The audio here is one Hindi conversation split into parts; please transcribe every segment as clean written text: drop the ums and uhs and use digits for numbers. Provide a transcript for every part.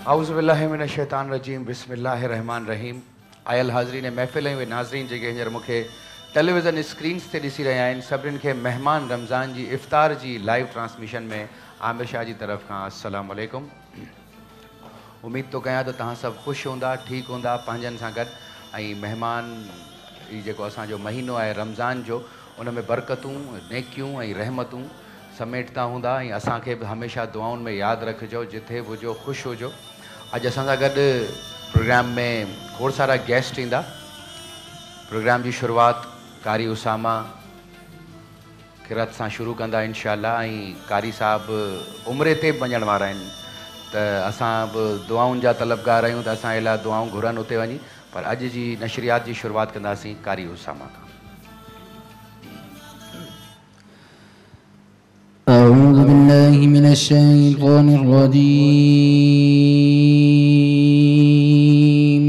औज़ु बिल्लाहि मिनश शैतानिर रजीम बिस्मिल्लाहिर रहमानिर रहीम। आयल हाज़रीन महफ़िल ऐं नाज़रीन जेके हींअर मूंखे टेलीविज़न स्क्रीन्स ते ॾिसी रहिया आहिनि, सभिनीनि खे मेहमान रमज़ान जी इफ़्तार जी लाइव ट्रांसमिशन में आमिर शाह जी तरफ़ खां अस्सलामु अलैकुम। उम्मीद तो कयां त तव्हां सभु ख़ुशि हूंदा, ठीकु हूंदा पंहिंजनि सां गॾु, ऐं मेहमान ही जेको असांजो महीनो आहे रमज़ान जो, उन में बरकतूं, नेकियूं ऐं रहमतूं समेटता हूंदा, ऐं असांखे बि हमेशह दुआउनि में यादि रखिजो, जिथे बि हुजो ख़ुशि हुजो। अॼु असां सां गॾु प्रोग्राम में खोड़ सारा गेस्ट ईंदा। प्रोग्राम जी शुरूआत कारी उसामा क़िरात सां शुरू कंदा इंशाअल्लाह, ऐं कारी साहब उम्रे ते बि वञण वारा आहिनि, त असां बि दुआउनि जा तलबगार आहियूं, त असां जे लाइ दुआऊं घुरनि उते वञी। पर अॼु जी नशरियात जी शुरूआत कंदासीं कारी उसामा खां। أعوذ بالله من الشيطان الرجيم.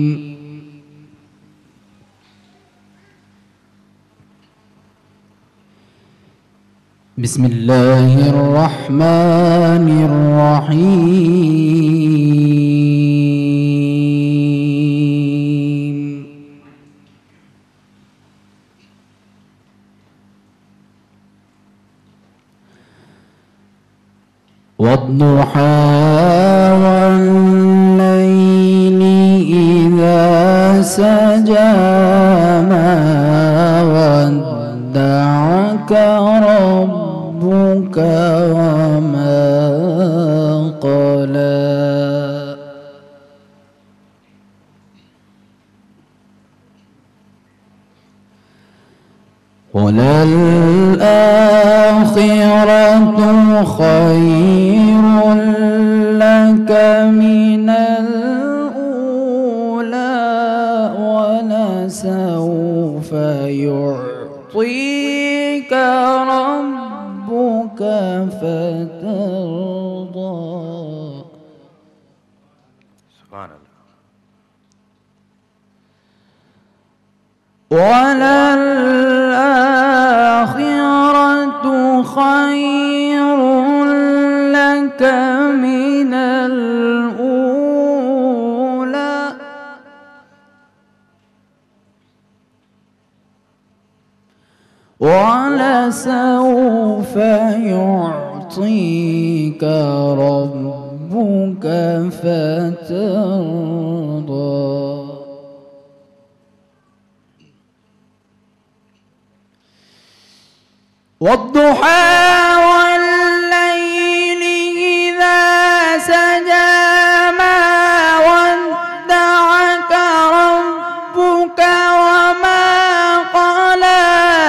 بسم الله الرحمن الرحيم. والضحى والليل إذا سجى ما ودعك ربك وما قلى وللآخرة خير لك من الأولى ولسوف يعطيك ربك فترضى. سبحان الله. وللآخرة خير لك من الأولى ولسوف يعطيك ربك فترضى. والضحى والليل إذا سجى ما ودعك ربك وما قلى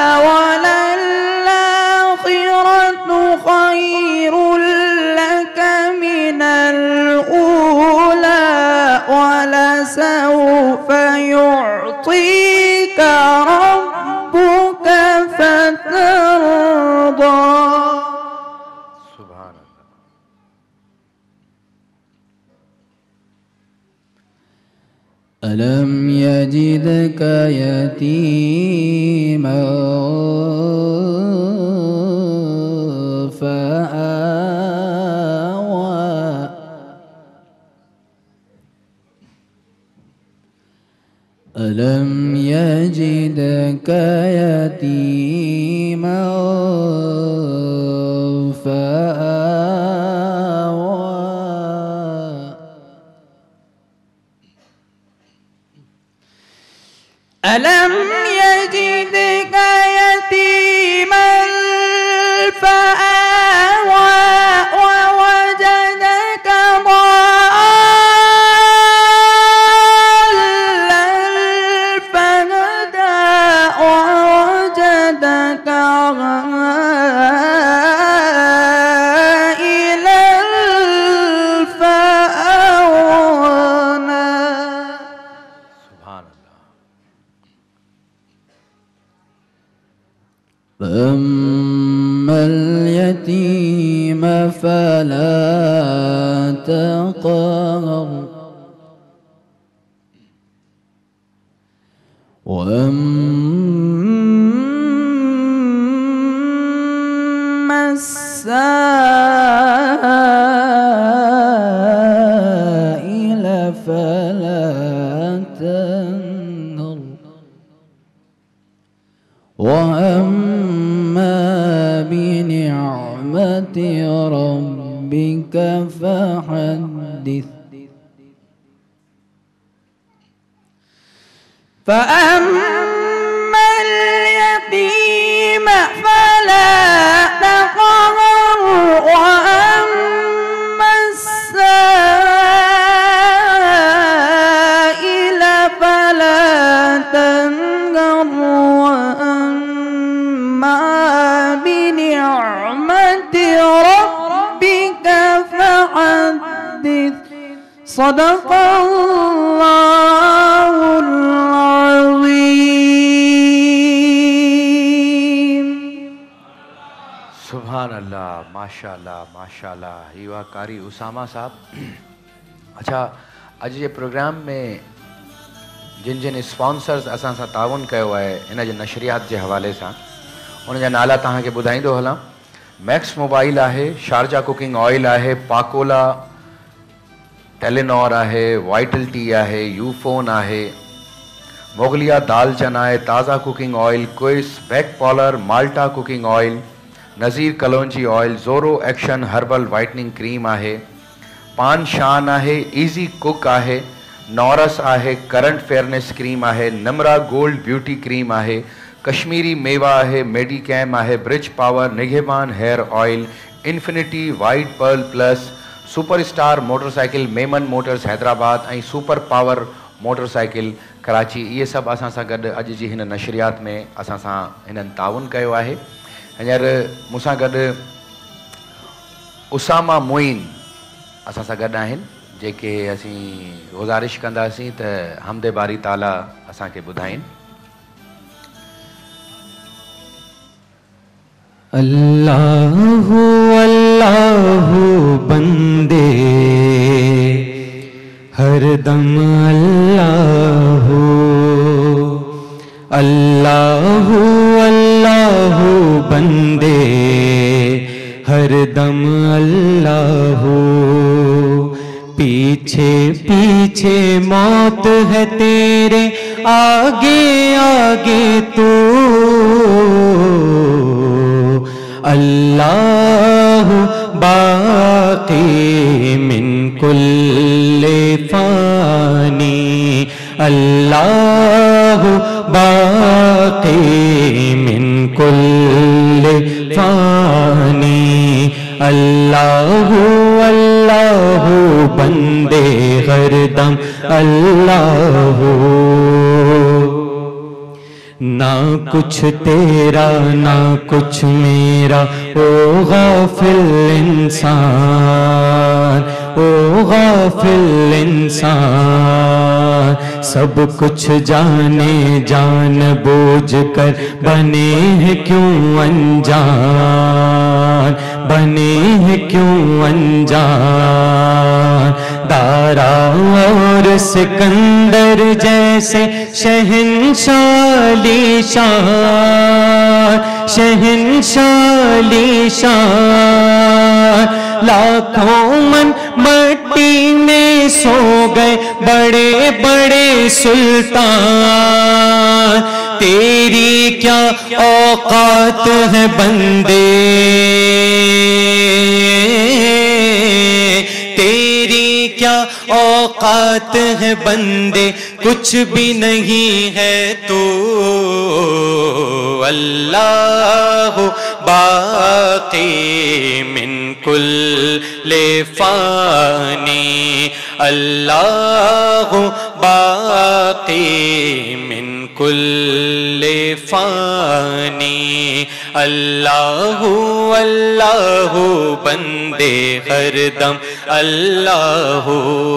وللآخرة خير لك من الأولى ولسوف يعطيك ربك فترضى. سبحان الله. ألم يجدك يتيما فآوى ألم يجدك يتيما فآوى ألم يجدك يتيما فآوى ووجدك ضالا فهدى ووجدك عائلا فأغنى. سبحان الله. فأما اليتيم فلا تقهر وأما السائل ربك فحدث فأما اليتيم فلا تقهر وأما السائل فلا تنهر وأما بنعمة ربك فحدث صدق الله العظيم. सुभान अल्लाह, माशाअल्लाह माशाअल्लाह. ही हुआ कारी उसामा साहब. अच्छा, अॼु जे प्रोग्राम में जिन जिन स्पॉन्सर्स असां सां ताउन कयो आहे इन जे नशरियात जे हवाले सां, उन जा नाला तव्हांखे ॿुधाईंदो हलां. मैक्स मोबाइल आहे, शारजा कुकिंग ऑयल आहे, पाकोला टेलीनॉर आहे, वाइटल टी आहे, यूफोन आहे, मोगलिया दाल चना आहे, ताज़ा कुकिंग ऑयल, क्विस बैक पॉलर, माल्टा कुकिंग ऑयल, नज़ीर कलौंजी oil, Zoro action herbal whitening cream आहे, पान शान आहे, इजी कुक आहे, नॉरस आहे, करंट फेयरनेस क्रीम आहे, नमरा गोल्ड ब्यूटी क्रीम आहे, कश्मीरी मेवा आहे, मेडिकैम आहे, Bridge power, Nigehban hair oil, Infinity white pearl plus, super star motorcycle Memon motors Hyderabad ऐं सुपर पावर मोटरसाइकिल कराची. इहे सभु असां सां गॾु अॼु जी हिन नशरियात में असां सां हिननि ताउन कयो आहे. हींअर मूंसां गॾु उसामा मोइन असां सां गॾु आहिनि, जेके असीं गुज़ारिश कंदासीं त हमदे बारी ताला असांखे ॿुधाइनि. अल्लाहु अल्लाहु बंदे हरदम अल्लाहु अल्लाहु अल्लाहु बंदे हरदम अल्लाहु. पीछे पीछे मौत है तेरे, आगे आगे तू. अल्लाहु बाक़ी मिन कुल्ले फ़ानी, अल्लाहु बाक़ी मिन कुल्ले फ़ानी. अल्लाहु अल्लाहु बंदे हरदम अल्लाहु. ना कुछ तेरा ना कुछ मेरा, ओ गाफिल इंसान, ओ गाफिल इंसान. सब कुछ जाने जान बूझ कर बने हैं क्यों अनजान, बने हैं क्यों अनजान. दारा और सिकंदर जैसे शहंशाली शान, शहंशाली शान. लाखों मन मट्टी में सो गए बड़े बड़े सुल्तान. तेरी क्या औकात है बंदे, तेरी क्या औकात है बंदे, कुछ भी नहीं है तू. अल्लाहु बाक़ी मिन कुल्ले फ़ानी, अल्लाहु बाक़ी मिन कुल्ले फ़ानी. अल्लाहु अल्लाहु बंदे हरदम अल्लाहु.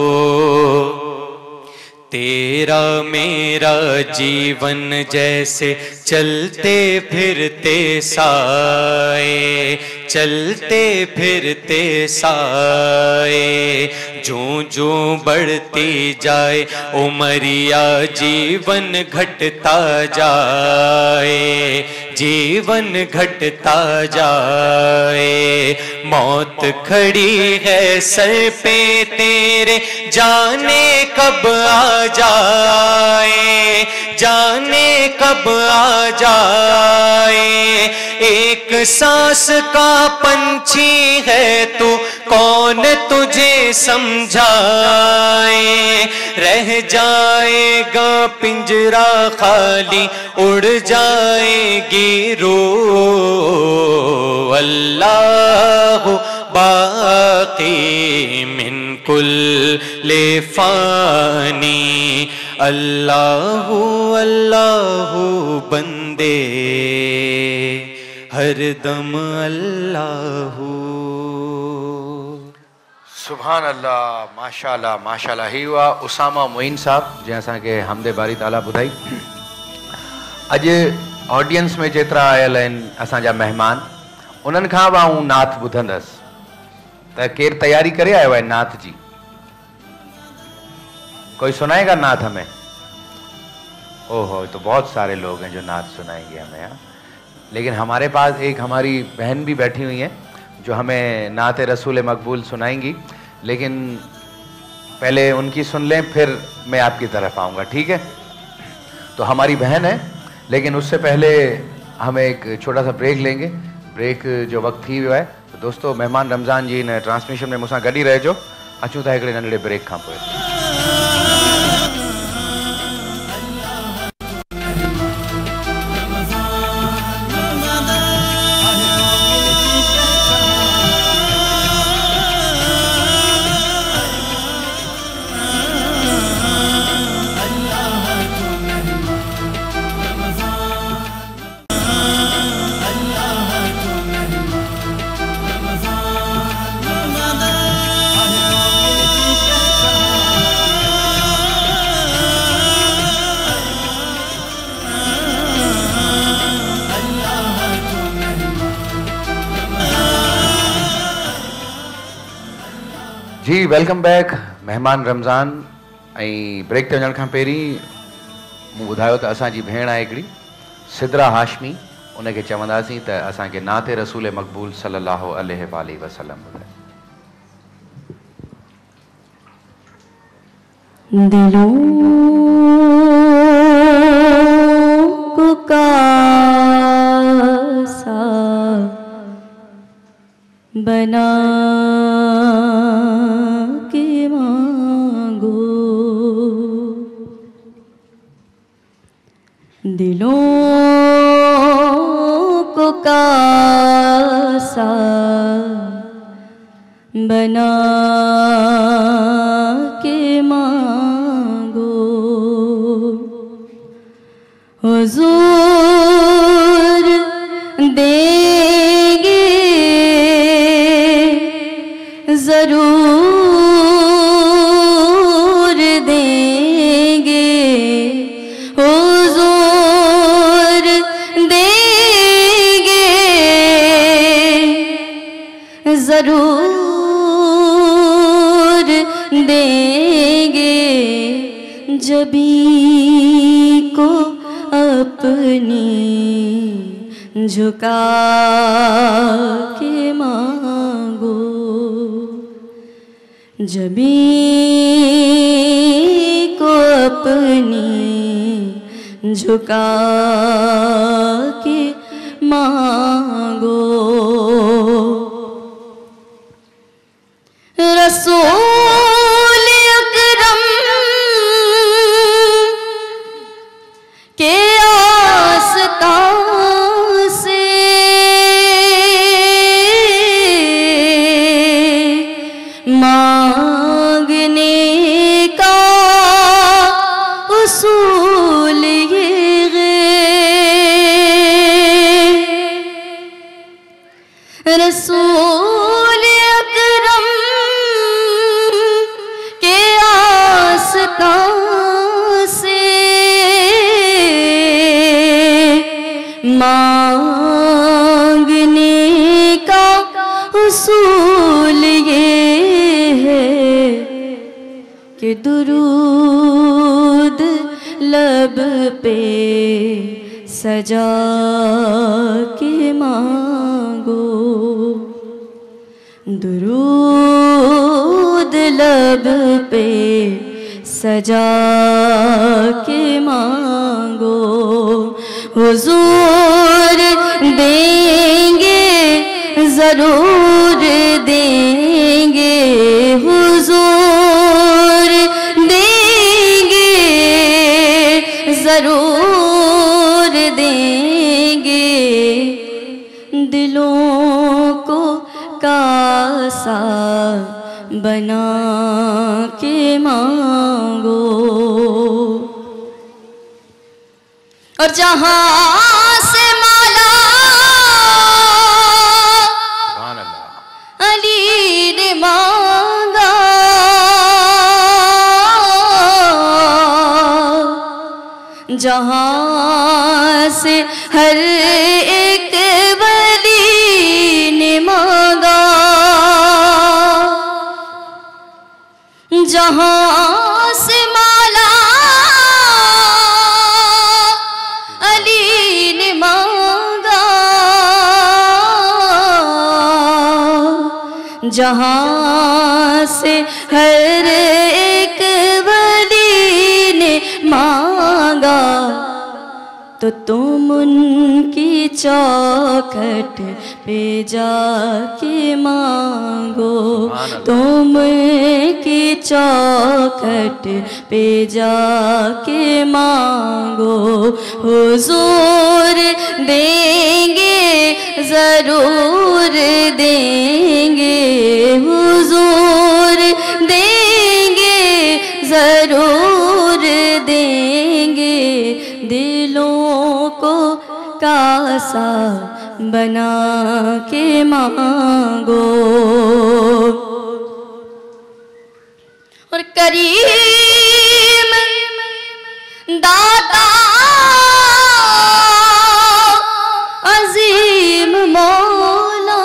तेरा मेरा जीवन जैसे चलते फिरते साए, चलते फिरते साए. जो जो बढ़ती जाए उमरिया जीवन घटता जाए, जीवन घटता जाए. मौत खड़ी है सर पे तेरे, जाने कब आ जाए, जाने कब आ जाए. एक सांस का पंछी है तू, कौन तुझे समझाए, रह जाएगा पिंजरा खाली, उड़ जाएगी रूह। अल्लाह बाकी मिन कुल्ले फानी, अल्लाहु अल्लाहु बंदे हर दम अल्लाहु। सुभान अल्लाह, माशाल्लाह माशाल्लाह। ही हुआ उसामा मोइन साहब जंहिं असांखे हमदे बारी ताला ॿुधाई। अॼु ऑडियंस में जेतिरा आयल आहिनि असांजा महिमान, उन्हनि खां बि आऊं नात ॿुधंदसि, त केरु तयारी करे आयो आहे नात जी? कोई सुनाएगा नात हमें? ओहो, तो बहुत सारे लोग हैं जो नात सुनाएंगे हमें। हाँ, लेकिन हमारे पास एक हमारी बहन भी बैठी हुई हैं जो हमें नात रसूल मकबूल सुनाएंगी, लेकिन पहले उनकी सुन लें फिर मैं आपकी तरफ आऊँगा, ठीक है? तो हमारी बहन है, लेकिन उससे पहले हम एक छोटा सा ब्रेक लेंगे। ब्रेक जो वक्त थी वियो आहे, तो दोस्तों मेहमान रमज़ान जी ने ट्रांसमिशन में मूंसां गॾु ई रहिजो। अचूं था हिकिड़े नंढड़े ब्रेक खां पोइ। जी वेलकम बैक। मेहमान रमज़ान ऐं ब्रेक ते वञण खां पहिरीं मूं ॿुधायो त असांजी भेण आहे हिकिड़ी सिदरा हाशमी, उनखे चवंदासीं त असांखे नाते रसूल मक़बूल सल्लल्लाहु अलैहि वसल्लम ॿुधाए। दिलों को कासा बना के मांगो, दिलों को कासा बना के मांगो, हुजूर देंगे जरूर देंगे, हुजूर देंगे जरूर देंगे, जबी को अपनी झुका के मांगो, जबी को अपनी झुका के मांगो। रसूल अकरम के आस्तां से मांगने का उसूल ये है। रसूल अकरम के आस्तां से मांगने का उसूल ये है कि दुरूद लब पे सजा के मांगो, दुरूद लब पे सजा के मांगो, हुजूर देंगे जरूर देंगे, दिलों को कासा बना के मांगो और जहां से माला अली ने मांगा जहां से हर एक वली ने मांगा जहां से माला अली ने मांगा जहां से हर एक वली ने मांगा तो तुम उनकी चौखट पे जाके मांगो तुम की चौखट पे जाके मांगो हुजूर देंगे जरूर देंगे हुजूर देंगे जरूर देंगे दिलों को कासा बना के मांगो और करीम दाता अजीम मौला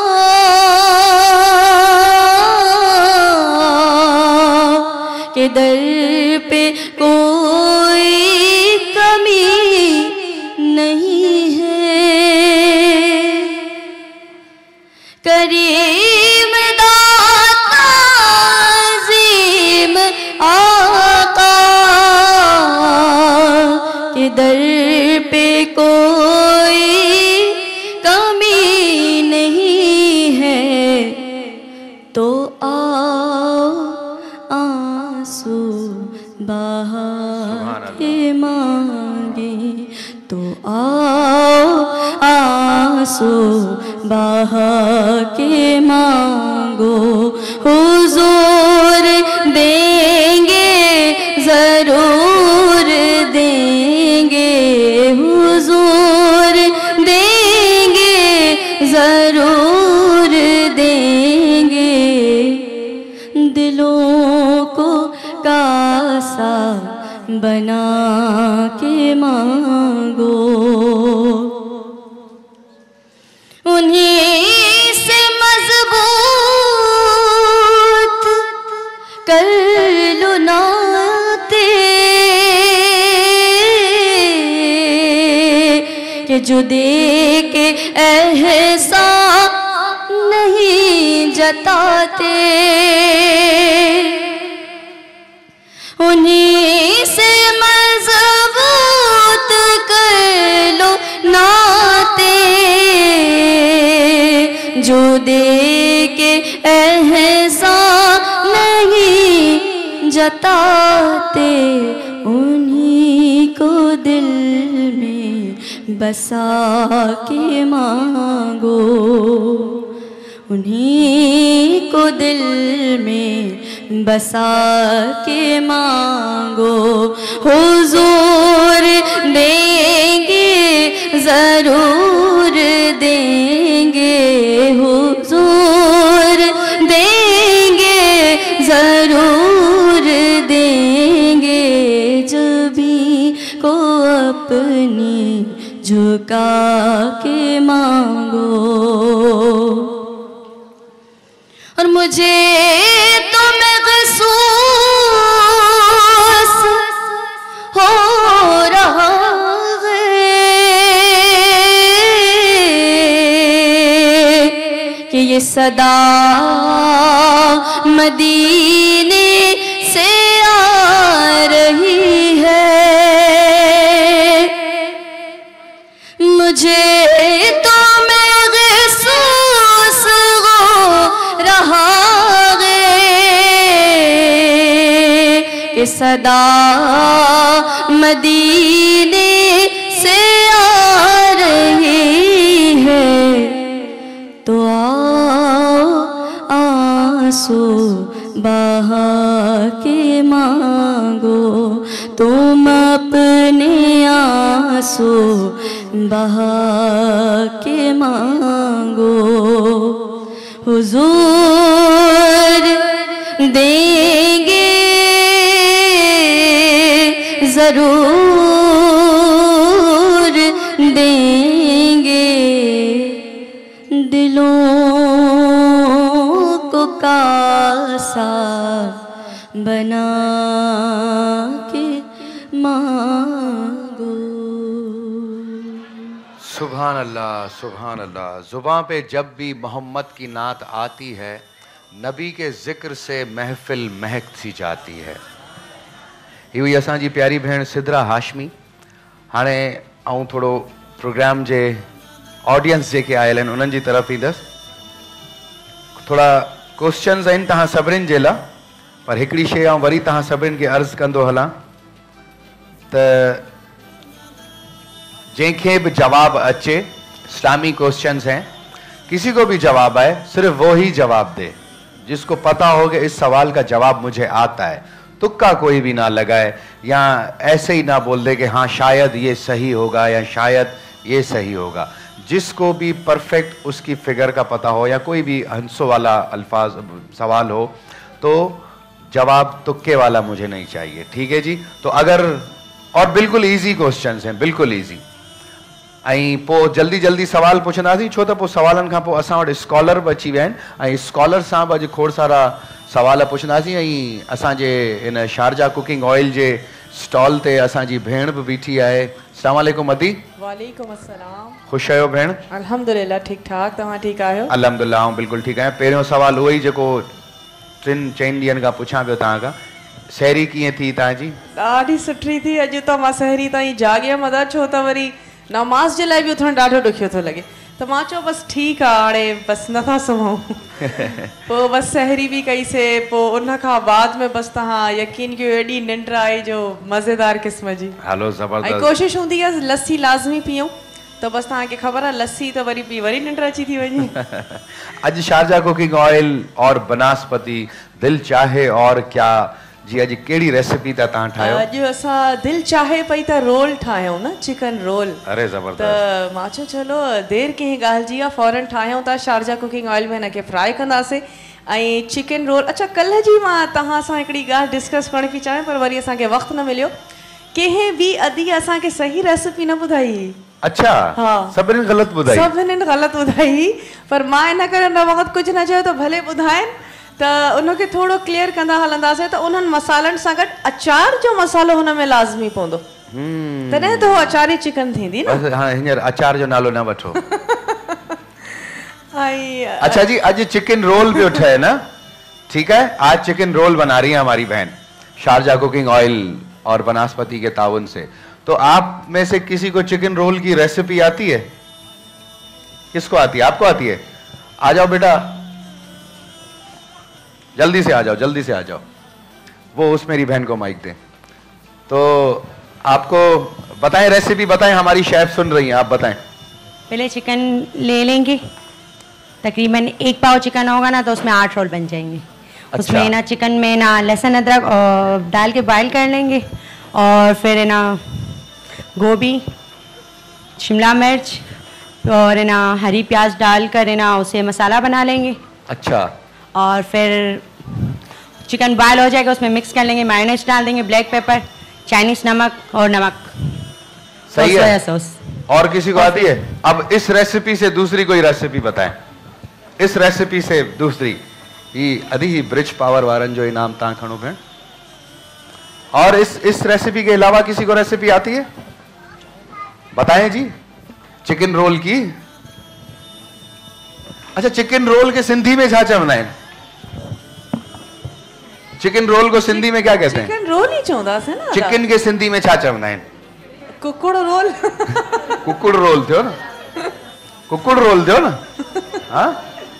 के दर पे कोई कमी नहीं है करीम दाता अजीम आका के दर पे कोई कमी नहीं है तो आओ आंसू बहा के मांगे तो आओ आंसू बहा के मांगो हुजूर देंगे जरूर देंगे हुजूर देंगे जरूर देंगे दिलों को कासा बना के मांगो उन्हीं से मजबूत कर लो नाते कि जो दे के एहसान नहीं जताते उन्हीं से मजबूत कर लो नाते जो दे के एहसान नहीं जताते उन्हीं को दिल में बसा के मांगो उन्हीं को दिल में बसा के मांगो हुजूर देंगे जरूर देंगे हुजूर देंगे जरूर देंगे जबी को अपनी झुका के मांगो और मुझे तो महसूस हो रहा है कि ये सदा मदीने से आ रही है मुझे तो महसूस हो रहा कि सदा मदीने से आ रही है आंसू बहा के मांगो, तुम अपने आंसू बहा के मांगो। हुजूर देंगे जरूर देंगे, दिलों को कासा बना के मांगो। सुभान अल्लाह, सुभान अल्लाह। ज़ुबान पे जब भी मोहम्मद की नात आती है, नबी के ज़िक्र से महफिल महक सी जाती है। ही हुई असांजी प्यारी भेण सिद्रा हाशमी। हाणे आऊं थोड़ो प्रोग्राम जे ऑडियंस जेके आयल आहिनि उन्हनि जी तरफ़ ईंदसि। थोड़ा क्वेश्चन्स आहिनि तव्हां सभिनीनि जे लाइ, पर हिकिड़ी शइ आऊं वरी तव्हां सभिनीनि खे अर्ज़ु कंदो हलां त जंहिंखे भी जवाब अच्छे, इस्लामी क्वेश्चंस हैं, किसी को भी जवाब आए सिर्फ वो ही जवाब दे जिसको पता हो कि इस सवाल का जवाब मुझे आता है। तुक्का कोई भी ना लगाए या ऐसे ही ना बोल दे कि हाँ शायद ये सही होगा या शायद ये सही होगा। जिसको भी परफेक्ट उसकी फिगर का पता हो या कोई भी हंसो वाला अल्फाज सवाल हो तो जवाब तुक्के वाला मुझे नहीं चाहिए, ठीक है जी। तो अगर और बिल्कुल ईजी क्वेश्चंस हैं, बिल्कुल ईजी। ऐं पोइ जल्दी जल्दी सवाल पुछंदासीं, छो त पोइ सवालनि खां पोइ असां वटि स्कॉलर बि अची विया आहिनि ऐं स्कॉलर सां बि अॼु खोड़ सारा सवाल पुछंदासीं। ऐं असांजे इन शारजा कुकिंग ऑयल जे स्टॉल ते असांजी भेण बि बीठी आहे। अस्सलाम वालेकुम अदी। वालेकुम अस्सलाम। ख़ुशि आहियो भेण? अल्हम्दुलिल्लाह ठीक ठाक, तव्हां ठीकु आहियो? अल्हम्दुलिल्लाह आऊं बिल्कुलु ठीकु आहियां। पहिरियों सवाल उहो ई जेको 3-4 ॾींहंनि खां पुछां पियो तव्हां खां, सहरी कीअं थी तव्हांजी? ॾाढी सुठी थी। अॼु त मां सहरी ताईं जाॻियमि अदा, छो त वरी नमाज़ जे लाइ बि उथणु ॾाढो ॾुखियो थो लॻे, त मां चयो बसि ठीकु आहे हाणे बसि नथा सुम्हूं। पोइ बसि सहरी बि कईसीं, पोइ उन खां बाद में बसि तव्हां यकीन कयो एॾी निंड आई जो मज़ेदार क़िस्म जी। हलो ज़बरदस्त। ऐं कोशिशि हूंदी आहे लस्सी लाज़मी पीऊं, त बसि तव्हांखे ख़बर आहे लस्सी त वरी पी वरी निंड अची थी वञे। अॼु शारजा कुकिंग ऑयल और बनास्पति दिल चाहे और क्या जी, अॼु कहिड़ी रेसिपी था तव्हां ठाहियो? अॼु असां दिल चाहे पई त रोल ठाहियूं न, चिकन रोल। अरे ज़बरदस्त। त मां चयो चलो देरि कंहिं ॻाल्हि जी आहे, फौरन ठाहियूं था। शारजा कुकिंग ऑयल में हिनखे फ्राई कंदासीं ऐं चिकन रोल। अच्छा, कल्ह जी मां तव्हां सां हिकिड़ी ॻाल्हि डिस्कस करणु पई चाहियां पर वरी असांखे वक़्तु न मिलियो। कंहिं बि अदी असांखे सही रेसिपी न ॿुधाई। अच्छा, हाँ, सभिनीनि ग़लति ॿुधाई? सभिनीनि ग़लति ॿुधाई, पर मां इन करे हुन वक़्तु कुझु न चयो त भले ॿुधाइनि त उनखे थोरो क्लियर कंदा हलंदासीं। त उन्हनि मसालनि सां गॾु अचार जो मसालो हुन में लाज़मी पवंदो, तॾहिं त उहो अचारी चिकन थींदी न। हाँ, हींअर अचार जो नालो न वठो। ऐं अच्छा जी, आज चिकन रोल भी उठा है ना, ठीक है। आज चिकन रोल बना रही है हमारी बहन शारजा कुकिंग ऑयल और बनास्पति के ताउन से। तो आप में से किसी को चिकन रोल की रेसिपी आती है? किसको आती है? आपको आती है? आ जाओ बेटा, जल्दी से आ जाओ, जल्दी से आ जाओ। वो उस मेरी बहन को माइक दें। तो आपको बताएं, रेसिपी बताएं, हमारी शेफ सुन रही हैं, आप बताएं। पहले चिकन ले लेंगे, तकरीबन 1 पाव चिकन होगा ना तो उसमें 8 रोल बन जाएंगे। अच्छा। उसमें ना चिकन में ना लहसुन अदरक और डाल के बॉईल कर लेंगे और फिर ना गोभी, शिमला मिर्च और ना हरी प्याज डालकर ना उसे मसाला बना लेंगे। अच्छा। और फिर चिकन बॉयल हो जाएगा, उसमें मिक्स कर लेंगे, मायोनेज डाल देंगे, ब्लैक पेपर, चाइनीज नमक और नमक। सही है। Soya sauce. और किसी को आती है? अब इस रेसिपी से दूसरी कोई रेसिपी बताएं। इस रेसिपी से दूसरी ये अधी ही ब्रिज पावर वारन जो इनाम ता खणो भेण। और इस रेसिपी के अलावा किसी को रेसिपी आती है? बताएं जी। चिकन रोल की। अच्छा, चिकन रोल के सिंधी में छा चवंदा आहिनि? चिकन रोल को सिंधी में क्या कहते हैं? चिकन रोल ही चवंदासीं न। चिकन के सिंधी में छा चवंदा आहिनि? कुकुड़ रोल। कुकुड़ रोल थियो न, कुकुड़ रोल थियो न। हाँ,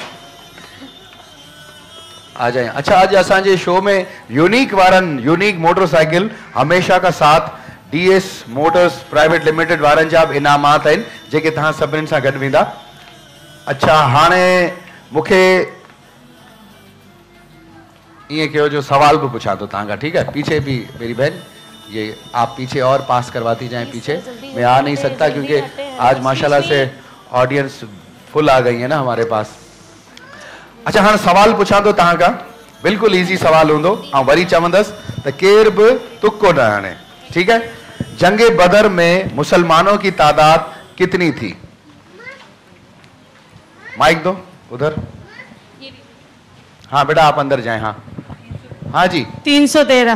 आ जाए। अच्छा, आज असांजे शो में यूनिक वारन, यूनिक मोटरसाइकिल हमेशा का साथ DS मोटर्स प्राइवेट लिमिटेड वारन जा इनामात आहिनि जेके तव्हां सभिनीनि सां गॾु वेंदा। अच्छा, हाणे मूंखे ये कहो जो सवाल भी पूछा तो तांगा, ठीक है। पीछे भी मेरी बहन, ये आप पीछे और पास करवाती जाएं पीछे। मैं आ नहीं सकता क्योंकि आज माशाल्लाह से ऑडियंस फुल आ गई है ना हमारे पास। अच्छा हाँ, सवाल पूछा तो तांगा बिल्कुल इजी सवाल हूंदो ऐं वरी चवंदसि त केर बि तुक्को न हणे, ठीक है। जंगे बदर में मुसलमानों की तादाद कितनी थी? माइक दो उधर। हाँ बेटा आप अंदर जाएं। हाँ हाँ जी 313।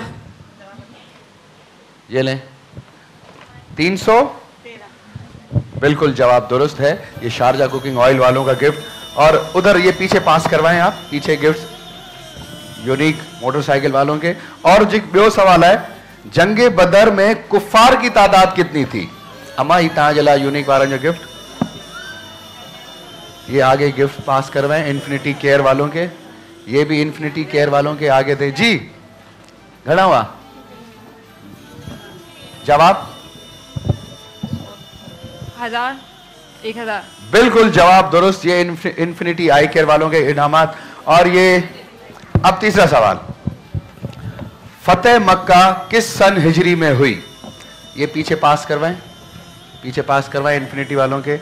ये लें 300, बिल्कुल जवाब दुरुस्त है। ये शारजा कुकिंग ऑयल वालों का गिफ्ट। और उधर ये पीछे पास करवाएं आप, पीछे गिफ्ट यूनिक मोटरसाइकिल वालों के। और जो ॿियो सवाल है, जंगे बदर में कुफार की तादाद कितनी थी? अम्मा ही तव्हां जे लाइ यूनिक वारनि जो गिफ्ट। ये आगे गिफ्ट पास करवाएं इन्फिनिटी केयर वालों के। ये भी इन्फिनिटी केयर वालों के आगे थे जी। घना हुआ जवाब? 1000 1000। बिल्कुल जवाब दुरुस्त। ये इन्फिनिटी आई केयर वालों के इनामात। और ये अब तीसरा सवाल, फतेह मक्का किस सन हिजरी में हुई? ये पीछे पास करवाएं, पीछे पास करवाएं इन्फिनिटी वालों के।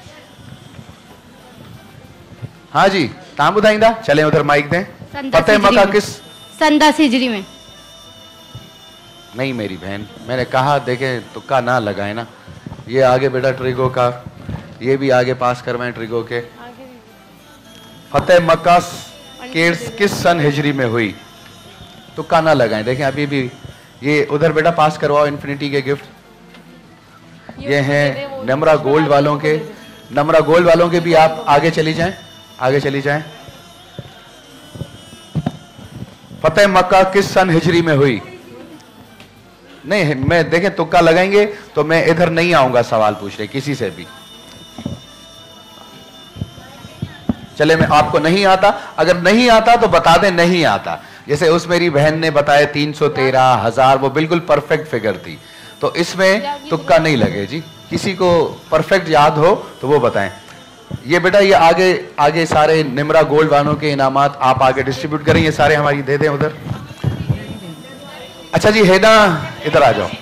हाँ जी तव्हां ॿुधाईंदा, चलें उधर माइक दें। फतेह मक्का किस सन 10 हिजरी में। नहीं मेरी बहन, मैंने कहा देखें तुक्का ना लगाए ना। ये आगे बेटा ट्रिगो का, ये भी आगे पास करवाएं ट्रिगो के। फतेह मक्का किस सन हिजरी में हुई? तुक्का ना लगाएं। देखें अभी भी ये उधर बेटा पास करवाओ इन्फिनिटी के गिफ्ट। ये हैं नमरा गोल्ड वालों के। नमरा गोल्ड वालों के भी आप आगे चली जाएं, आगे चली जाएं। फतेह मक्का किस सन हिजरी में हुई? नहीं मैं देखें तुक्का लगाएंगे तो मैं इधर नहीं आऊंगा सवाल पूछने किसी से भी। चले मैं आपको नहीं आता, अगर नहीं आता तो बता दें नहीं आता। जैसे उस मेरी बहन ने बताया 313, 1000, वो बिल्कुल परफेक्ट फिगर थी। तो इसमें तुक्का नहीं लगे जी। किसी को परफेक्ट याद हो तो वो बताएं। ये बेटा ये आगे आगे सारे निमरा गोल्ड वालों के इनामात आप आगे डिस्ट्रीब्यूट करें। ये सारे हमारी दे दें उधर। अच्छा जी हेडा इधर आ जाओ।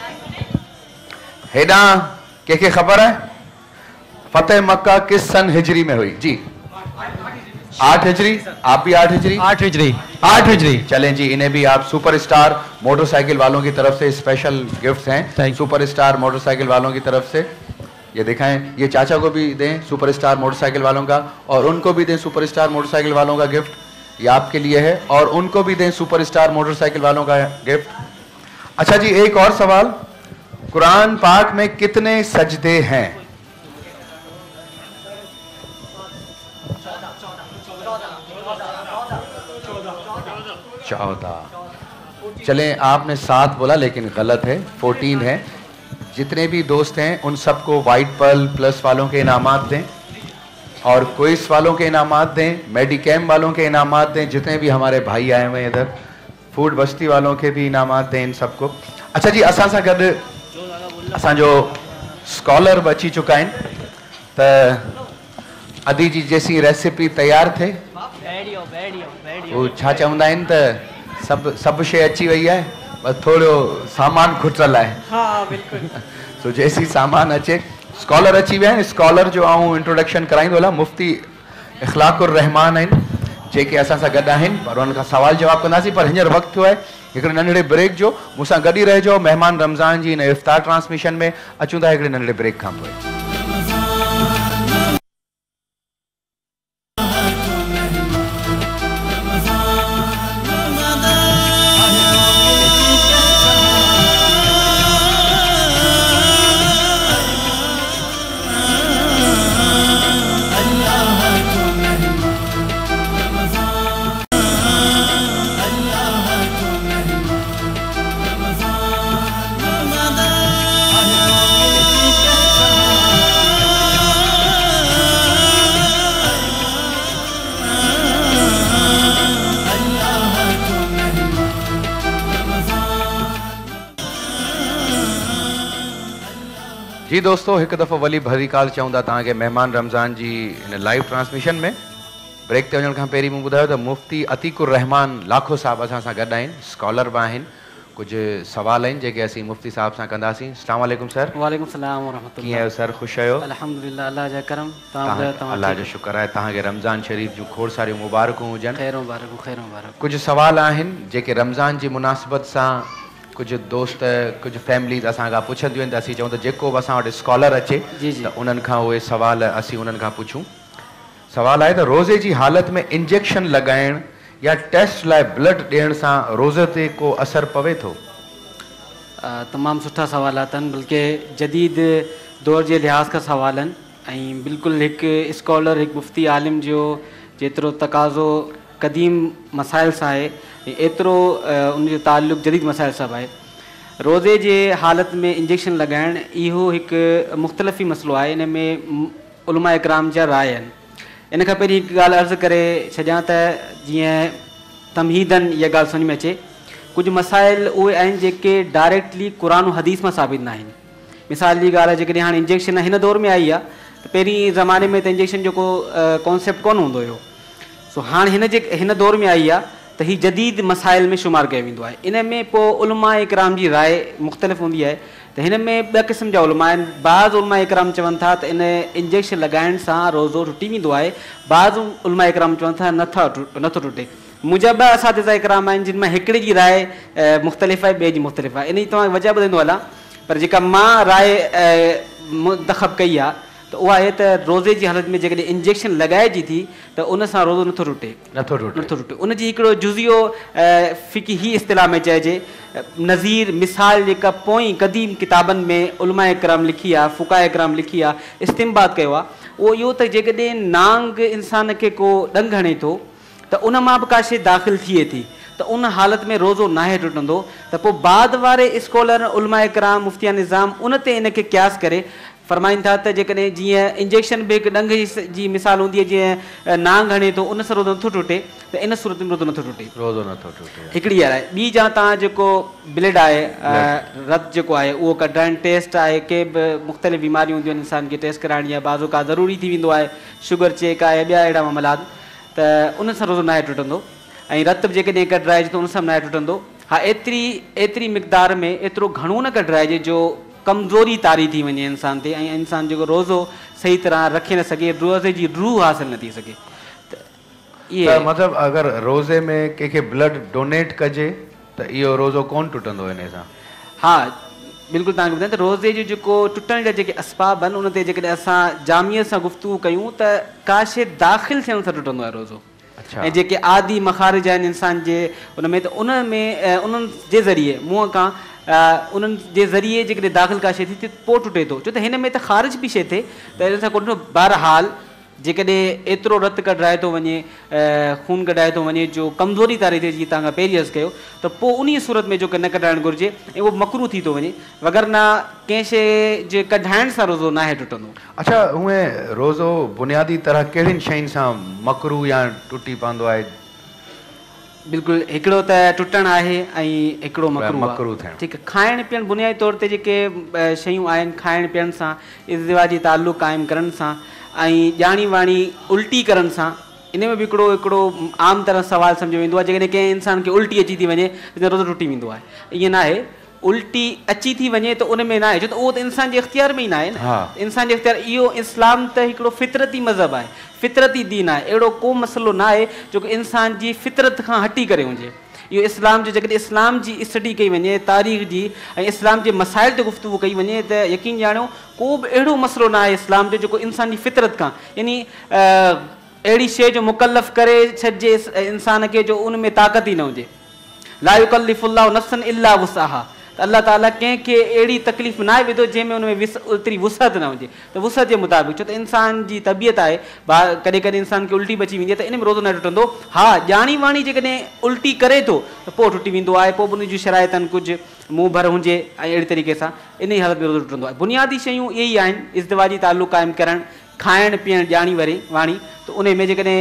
हेडा के खबर है फतेह मक्का किस सन हिजरी में हुई? जी 8 हिजरी। आप भी 8 हिजरी? 8 हिजरी। 8 हिजरी। चलें जी, इन्हें भी आप सुपर स्टार मोटरसाइकिल वालों की तरफ से स्पेशल गिफ्ट्स हैं। सुपर स्टार मोटरसाइकिल वालों की तरफ से ये दिखाएं। ये चाचा को भी दें सुपर स्टार मोटरसाइकिल वालों का, और उनको भी दें सुपर स्टार मोटरसाइकिल वालों का गिफ्ट। ये आपके लिए है। और उनको भी दें सुपर स्टार मोटरसाइकिल वालों का गिफ्ट। अच्छा जी एक और सवाल, कुरान पाक में कितने सजदे हैं? 14। चलें आपने 7 बोला लेकिन गलत है, 14 है। जितने भी दोस्त हैं उन सबको वाइट पर्ल प्लस वालों के इनामात दें, और क्विज वालों के इनामात दें, मेडिकैम वालों के इनामात दें। जितने भी हमारे भाई आए हुए हैं इधर, फूड बस्ती वालों के भी इनामात दें इन सबको। अच्छा जी असां सां गॾु असांजो स्कॉलर बि अची चुका आहिनि। त अदी जी जेसी रेसिपी तैयार थे वो छा चवंदा आहिनि त सभु शइ अची वई आहे, बस थोड़ो सामान खुटल आहे। हाँ बिल्कुल। सो जैसी सामान अचे, स्कॉलर अची विया आहिनि। स्कॉलर जो आऊं इंट्रोडक्शन कराईंदो हलां। मुफ्ती इखलाकुर रहमान आहिनि जेके असां सां गॾु आहिनि, पर उन्हनि खां सवाल जवाब कंदासीं। पर हींअर वक़्तु थियो आहे हिकिड़े नंढड़े ब्रेक जो। मूंसां गॾु ई रहिजो महिमान रमज़ान जी हिन इफ्तार ट्रांसमिशन में। अचूं था हिकिड़े नंढड़े ब्रेक खां पोइ। जी दोस्तों, एक दफ़ो वली भरी काल चऊं था तव्हांखे मेहमान रमज़ान जी इन लाइव ट्रांसमिशन में। ब्रेक ते वञण खां पहिरीं मूं ॿुधायो त मुफ़्ती अतीकुर रहमान लाखो साहब असां सां गॾु आहिनि, स्कॉलर बि आहिनि। कुझु सवाल आहिनि जेके असीं मुफ़्ती साहब सां कंदासीं। अस्सलाम वालेकुम सर। वालेकुम सलाम व रहमतुल्लाह। कीअं आहियो सर? ख़ुशि आहियो? अल्हम्दुलिल्लाह, अल्लाह जा करम। अल्लाह जो शुक्र आहे। तव्हांखे रमज़ान शरीफ़ जूं खोड़ सारियूं मुबारकूं हुजनि। ख़ैर मुबारक, ख़ैर मुबारक। कुझु सवाल आहिनि जेके रमज़ान जी मुनासिबत सां कुझु दोस्त कुझु फैमिलीज़ असां खां पुछंदियूं आहिनि त असीं चऊं त जेको बि असां वटि स्कॉलर अचे त उन्हनि खां उहे सवाल असीं उन्हनि खां पुछूं। सवाल आहे त रोज़े जी हालति में इंजेक्शन लॻाइण या टेस्ट लाइ ब्लड ॾियण सां रोज़े ते को असरु पवे थो? तमामु सुठा सवालात आहिनि, बल्कि जदीद दौर जे लिहाज़ खां सवाल आहिनि ऐं बिल्कुलु हिकु स्कॉलर, हिकु मुफ़्ती आलिम जो जेतिरो तक़ाज़ो क़दीम मसाइल सां आहे एतिरो उनजो ताल्लुक़ु जदीद मसाइल सां आहे। रोज़े जे हालति में इंजेक्शन लॻाइण इहो हिकु मुख़्तलिफ़ी मसइलो आहे। इन में उलमा इकराम जा राय आहिनि। इन खां पहिरीं हिकु ॻाल्हि अर्ज़ु करे छॾियां त जीअं तमहीदन इहा ॻाल्हि सम्झ में अचे, कुझु मसाइल उहे आहिनि जेके डायरेक्टली क़ुरान ऐं हदीस मां साबित न आहिनि। मिसाल जी ॻाल्हि आहे, जेकॾहिं हाणे इंजेक्शन हिन दौर में आई आहे त पहिरीं ज़माने में त इंजेक्शन जो को कॉन्सेप्ट कोन हूंदो हुयो। सो हाणे हिन दौर में आई आहे त हीअ जदीद मसाइल में शुमारु कयो वेंदो आहे। इन में पोइ उलमा इकराम जी राय मुख़्तलिफ़ हूंदी आहे त हिन में ॿ क़िस्म जा उलमा आहिनि। बाज़ उलमा इकराम चवनि था त इन इंजेक्शन लॻाइण सां रोज़ो टुटी वेंदो आहे। बाज़ उलमा इकराम चवनि था नथो टुटे। मुंहिंजा ॿ असातिज़ा इकराम आहिनि जिन मां हिकिड़े जी राय मुख़्तलिफ़ आहे, ॿिए जी मुख़्तलिफ़ आहे। इन जी तव्हांखे वजह ॿुधाईंदो हलां, पर जेका मां राय मुंतख़ब कई आहे त उहा आहे त रोज़े जी हालति में जेकॾहिं इंजेक्शन लॻाइजी थी त उन सां रोज़ो नथो टुटे। उनजी हिकिड़ो जुज़ियो फ़िक़ही इस्तिलाह में चइजे नज़ीर मिसाल जेका पोइ क़दीम किताबनि में उलमा इकराम लिखी आहे, फ़ुक़हा इकराम लिखी आहे, इस्तिंबात कयो आहे, उहो इहो त जेकॾहिं नांग इंसान खे को ॾंग हणे थो त उन मां बि का शइ दाख़िल थिए थी त उन हालति में रोज़ो नाहे टुटंदो। त पोइ बाद वारे स्कॉलर उलमा इकराम मुफ़्तिया निज़ाम उन ते इन खे क़यास करे फरमाइनि था त जेकॾहिं जीअं इंजेक्शन बि हिकु ॾंग जी मिसाल हूंदी आहे, जीअं नांग हणे थो उन सां रोज़ो नथो टुटे त इन सूरत में रोज़ो नथो टुटे। हिकिड़ी आहे ॿी जा तव्हां जेको ब्लड आहे, रत जेको आहे उहो कढाइण टेस्ट आहे, के बि मुख़्तलिफ़ बीमारियूं हूंदियूं आहिनि इंसान खे टेस्ट कराइणी आहे, बाज़ो का ज़रूरी थी वेंदो आहे, शुगर चेक आहे, ॿिया अहिड़ा मामलात, त उन सां रोज़ो नाहे टुटंदो। ऐं रत बि जेकॾहिं कढाइजे त उन सां नाहे टुटंदो। हा, एतिरी मिक़दार में एतिरो घणो न कढाइजे जो कमज़ोरी तारी थी वञे इंसान ते ऐं इंसान जेको रोज़ो सही तरह रखे न सघे, रोज़े जी रूह हासिल न थी सघे। त इहे मतिलबु अगरि रोज़े में कंहिंखे ब्लड डोनेट कजे त इहो रोज़ो कोन टुटंदो इन सां? हा, बिल्कुलु तव्हांखे ॿुधायां त रोज़े जो जेको टुटण जा जेके असबाब आहिनि उन ते जेकॾहिं असां जामियत सां गुफ़्तगू कयूं त का शइ दाख़िल थियण सां टुटंदो आहे रोज़ो। ऐं जेके आदि मखारिज आहिनि इंसान जे उन में त उन्हनि जे ज़रिए मुंहं खां उन्हनि जे ज़रिए जेकॾहिं दाख़िल का शइ थी पोइ टुटे थो, छो त हिन में त ख़ारिज बि शइ थिए त इन सां कोन। बहरहाल जेकॾहिं एतिरो रत कढाए थो वञे, खून कढाए थो वञे जो कमज़ोरी तारी थिए, जीअं तव्हां पहिरीं अर्ज़ु कयो, त पोइ उन सूरत में जो न कढाइणु घुरिजे ऐं उहो मकरू थी थो वञे, वगरना कंहिं शइ जे कढाइण सां रोज़ो नाहे टुटंदो। अच्छा, उहे रोज़ो बुनियादी तरह कहिड़ियुनि शयुनि सां मकरू या टुटी पवंदो आहे? बिल्कुलु, हिकिड़ो त टुटणु आहे ऐं हिकिड़ो मकरू थियणु। ठीकु आहे। खाइण पीअण बुनियादी तौर ते जेके शयूं आहिनि खाइण पीअण सां, इज़्तिवाजी ताल्लुक़ क़ाइमु करण सां ऐं ॼाणी वाणी उल्टी करण सां, इन में बि हिकिड़ो आम तरह सुवालु सम्झो वेंदो आहे। जेकॾहिं कंहिं इंसान खे उल्टी अची थी वञे त रोज़ो टुटी वेंदो आहे, ईअं न आहे। उल्टी अची थी वञे त उन में न आहे, छो त उहो त इंसान जे इख़्तियार में ई न आहे न। इंसान जे इख़्तियार, इहो इस्लाम त हिकिड़ो फितरती मज़हब आहे, फितरती दीन आहे। अहिड़ो को मसइलो न आहे जेको इंसान जी फितरत खां हटी करे हुजे। इहो इस्लाम जो जेकॾहिं इस्लाम जी स्टडी कई वञे, तारीख़ जी ऐं इस्लाम जे मसाइल ते गुफ़्तगू कई वञे त यकीन ॼाणियो को बि अहिड़ो मसइलो न आहे इस्लाम जो जेको इंसान जी फितरत खां, यानी अहिड़ी शइ जो मुकल्लफ़ करे छॾिजे इंसान खे जो उन में ताक़त ई न हुजे। ला युकल्लिफुल्लाहु नफ़्सन इल्ला वुसअहा, त अल्लाह ताला कंहिंखे अहिड़ी तकलीफ़ न आहे विधो जंहिंमें उन में ओतिरी वुसअत न हुजे। त वुसअत जे मुताबिक़, छो त इंसान जी तबियत आहे, कॾहिं कॾहिं इंसान खे उल्टी बची वेंदी आहे त इन में रोज़ो न टुटंदो। हा, ॼाणी वाणी जेकॾहिं उल्टी करे थो त पोइ टुटी वेंदो आहे, पोइ उन जूं शराइतनि कुझु मुंहुं भर हुजे ऐं अहिड़ी तरीक़े सां इन ई हालत में रोज़ो टुटंदो आहे। बुनियादी शयूं इहे ई आहिनि, इज़्तिवाजी ताल्लुक़ क़ाइमु करणु, खाइण पीअण ॼाणी वाणी, त उन में जेकॾहिं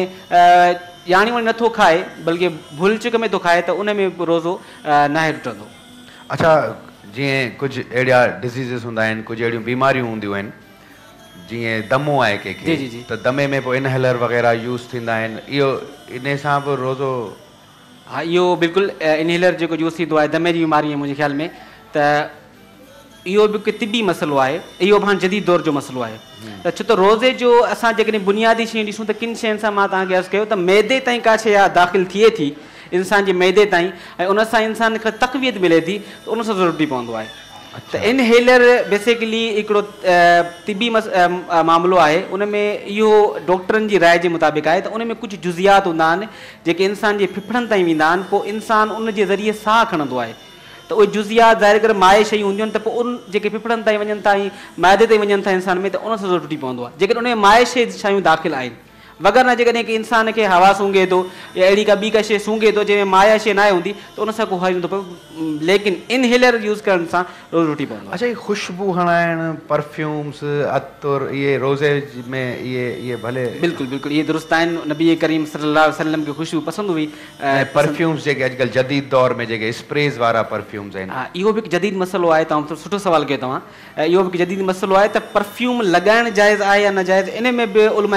ॼाणी वाणी नथो खाए बल्कि भुल चुक में थो खाए त उन में रोज़ो नाहे टुटंदो। अच्छा, जीअं कुझु अहिड़ा डिज़ीज़िस हूंदा आहिनि, कुझु अहिड़ियूं बीमारियूं हूंदियूं आहिनि जीअं दमो आहे कंहिंखे जी, जी। त दमे में पोइ इनहेलर वग़ैरह यूज़ थींदा आहिनि, इहो इन सां बि रोज़ो? हाँ, इहो बिल्कुलु इनहेलर जेको यूज़ थींदो आहे दमे जी बीमारी आहे मुंहिंजे ख़्याल में, त इहो बि हिकु तिबी मसइलो आहे, इहो बि हाणे जदीद दौर जो मसइलो आहे। त छो त रोज़े जो असां जेकॾहिं बुनियादी शयूं ॾिसूं त किन शयुनि सां मां तव्हांखे अर्ज़ु कयो त मैदे ताईं का शइ दाख़िल थिए थी इंसान जे मैदे ताईं, ऐं उन सां इंसान खे तक़वियत मिले थी, त उन सां ज़रूरी पवंदो आहे। त इनहेलर बेसिकली हिकिड़ो तिबी मामिलो आहे, उन में इहो डॉक्टरनि जी राय जे मुताबिक़ आहे त उन में कुझु जुज़ियात हूंदा आहिनि जेके इंसान जे फिफड़नि ताईं वेंदा आहिनि, पोइ इंसान उन जे ज़रिए साह खणंदो आहे। त उहे जुज़ियात ज़ाहिर करे माए शयूं हूंदियूं आहिनि, त पोइ उन जेके फिफड़नि ताईं वञनि था ऐं माइदे ताईं वञनि था इंसान में, त उन सां ज़रूरु टुटी पवंदो आहे जेकॾहिं उन में माए शयूं दाख़िल आहिनि। वग़ैरह जेकॾहिं की इंसान खे हवा सूंघे थो या अहिड़ी का ॿी का शइ सूंघे थो जंहिंमें माया शइ न हूंदी, त उन सां को हर्ज नथो पए, लेकिन इनहेलर यूज़ करण सां रोज़ टुटी पवंदो आहे। अच्छा, ये खुशबू हणाइण, परफ्यूम्स, अतर, ये रोज़े में ये भले? बिल्कुलु बिल्कुलु, इहे दुरुस्त आहिनि। नबी करीम सल्लल्लाहु अलैहि वसल्लम खे खुशबू पसंदि हुई। परफ्यूम्स जेके अॼुकल्ह जदीद दौर में जेके स्प्रेज वारा परफ्यूम्स आहिनि, हा, इहो बि हिकु जदीद मसइलो आहे। तव्हां सुठो सवाल कयो तव्हां, इहो बि हिकु जदीद मसइलो आहे त परफ्यूम लॻाइण जाइज़ आहे या नाजाइज़, इन में बि उलमा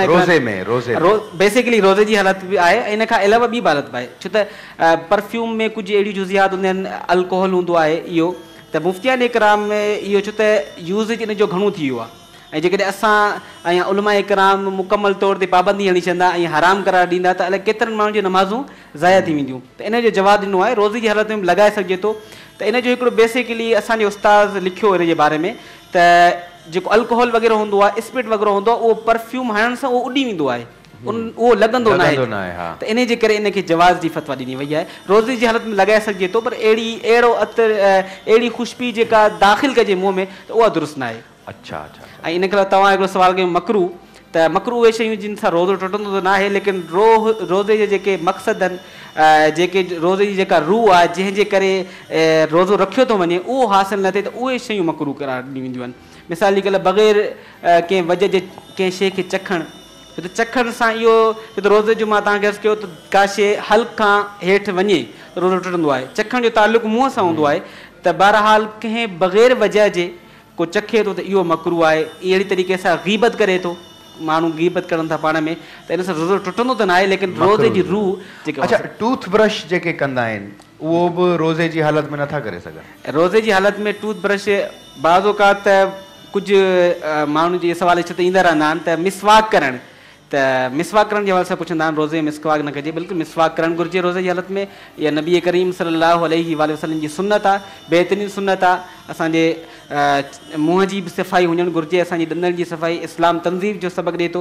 बेसिकली रोज़े जी हालत बि आहे, इन खां अलावा ॿी हालत बि आहे, छो त परफ्यूम में कुझु अहिड़ी जुज़ियात हूंदा आहिनि, अल्कोहल हूंदो आहे इहो, त मुफ़्तियान इकराम में इहो छो त यूज़ेज इन जो घणो थी वियो आहे, ऐं जेकॾहिं असां ऐं उलमा इकराम मुकमल तौर ते पाबंदी हणी छॾंदा ऐं हराम करार ॾींदा त अलाए केतिरनि माण्हुनि जी नमाज़ूं ज़ाया थी वेंदियूं। त इन जो जवाबु ॾिनो आहे रोज़े जी हालत में लॻाए सघिजे थो। त इन जो हिकिड़ो बेसिकली असांजे उस्ताद लिखियो इन जे बारे में, त जेको अल्कोहल वग़ैरह हूंदो आहे, स्पिरिट वग़ैरह हूंदो आहे, उहो परफ्यूम हणण सां उहो उॾी वेंदो आहे, उहो लॻंदो न आहे। त इन जे करे इनखे जवाज़ जी फतवा ॾिनी वई आहे। रोज़े जी हालत में लॻाए सघिजे थो, पर अहिड़ो अतर, अहिड़ी ख़ुशबू जेका दाख़िल कजे मुंहं में, त उहा दुरुस्त न आहे। अच्छा अच्छा। ऐं इन करे तव्हां हिकिड़ो सवाल कयो मकरू, त मकरू उहे शयूं जिन सां रोज़ो टुटंदो त न आहे, लेकिन रोज़े जे जेके मक़सद आहिनि, जेके रोज़े जी जेका रूह आहे जंहिंजे करे रोज़ो रखियो थो वञे, उहो हासिलु न थिए, त उहे शयूं मकरू करार ॾिनी वेंदियूं आहिनि। मिसाल जे बग़ैर कंहिं वजह जे कंहिं शइ खे चखणु, छो त चखण सां इहो, छो त रोज़े जो मां तव्हांखे अर्ज़ु कयो त का शइ हल्क खां हेठि वञे त रोज़ो टुटंदो आहे। चखण जो तालुक़ु मुंहं सां हूंदो आहे, त बहरहाल कंहिं बग़ैर वजह जे को चखे थो त इहो मकरू आहे। अहिड़ी तरीक़े सां गीबत करे थो, माण्हू गीबत करनि था पाण में, त इन सां रोज़ो टुटंदो त न आहे, लेकिन रोज़े जी रूह जेके। अच्छा, टूथ ब्रश जेके कंदा आहिनि उहो बि रोज़े जी हालत में नथा करे सघनि? रोज़े जी हालत में टूथ ब्रश बाज़ औक़ात कुझु माण्हुनि जे सवाल छो त ईंदा रहंदा आहिनि, त मिसवाक करणु, त मिसवाक करण जे हवाले सां पुछंदा आहिनि रोज़े में मिसवाक न कजे। बिल्कुलु मिसवाक करणु घुरिजे रोज़े जी हालत में, इहा नबी करीम सल्लल्लाहु अलैहि वसल्लम जी सुन्नत आहे, बहितरीनु सुन्नत आहे। असांजे मुंहं जी बि सफ़ाई हुजणु घुरिजे, असांजी ॾंदनि जी सफ़ाई। इस्लाम तनज़ीफ़ जो सबक़ु ॾिए थो,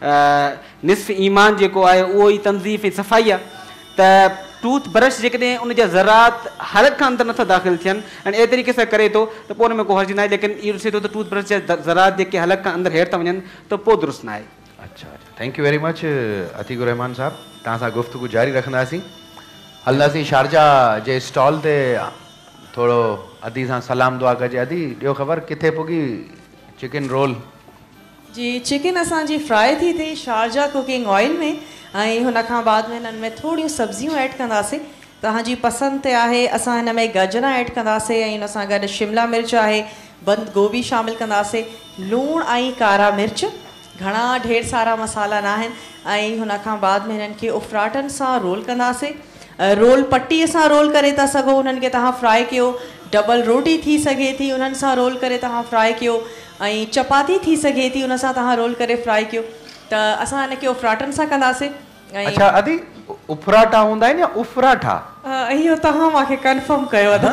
निस्फ़ ईमान जेको आहे उहो ई तनज़ीफ़ ऐं सफ़ाई आहे। त टूथ ब्रश जेकॾहिं उन जा ज़रात हलक खां अंदरि नथा दाख़िल थियनि ऐं अहिड़े तरीक़े सां करे थो, त पोइ उन में को हर्ज न आहे, लेकिन इहो ॾिसे थो त टूथ ब्रश जा ज़रात जेके हलक खां अंदरि हेठि था वञनि, त पोइ दुरुस्त न आहे। अच्छा, thank you very much Atiqur Rahman साहब। तव्हां सां गुफ़्तगू जारी रखंदासीं। हलंदासीं शारजा जे स्टॉल ते, थोरो अदी सां सलाम दुआ कजे। अदी, ॾियो ख़बर किथे पुगी चिकन रोल? जी, चिकन असांजी फ्राई थी थिए शारजा कुकिंग ऑयल में, ऐं हुन खां बाद में हिननि में थोरियूं सब्जियूं ऐड कंदासीं, तव्हांजी पसंदि ते आहे। असां हिन में गजर ऐड कंदासीं, ऐं हिन सां गॾु शिमला मिर्च आहे, बंद गोभी शामिलु कंदासीं, लूणु ऐं कारा मिर्च, घणा ढेर सारा मसाला न आहिनि। ऐं हुन खां बाद में हिननि खे उफराटनि सां रोल कंदासीं। रोल पटीअ सां रोल करे था सघो, उन्हनि खे तव्हां फ्राई कयो। डबल रोटी थी सघे थी, उन्हनि सां रोल करे तव्हां फ्राई कयो। ऐं चपाती थी सघे थी, उन सां तव्हां रोल करे फ्राई कयो। त असां हिनखे उफराटनि सां कंदासीं। अच्छा अदी, उफराटा हूंदा आहिनि या उफराठा? इहो तव्हां मूंखे कंफर्म कयो अदा।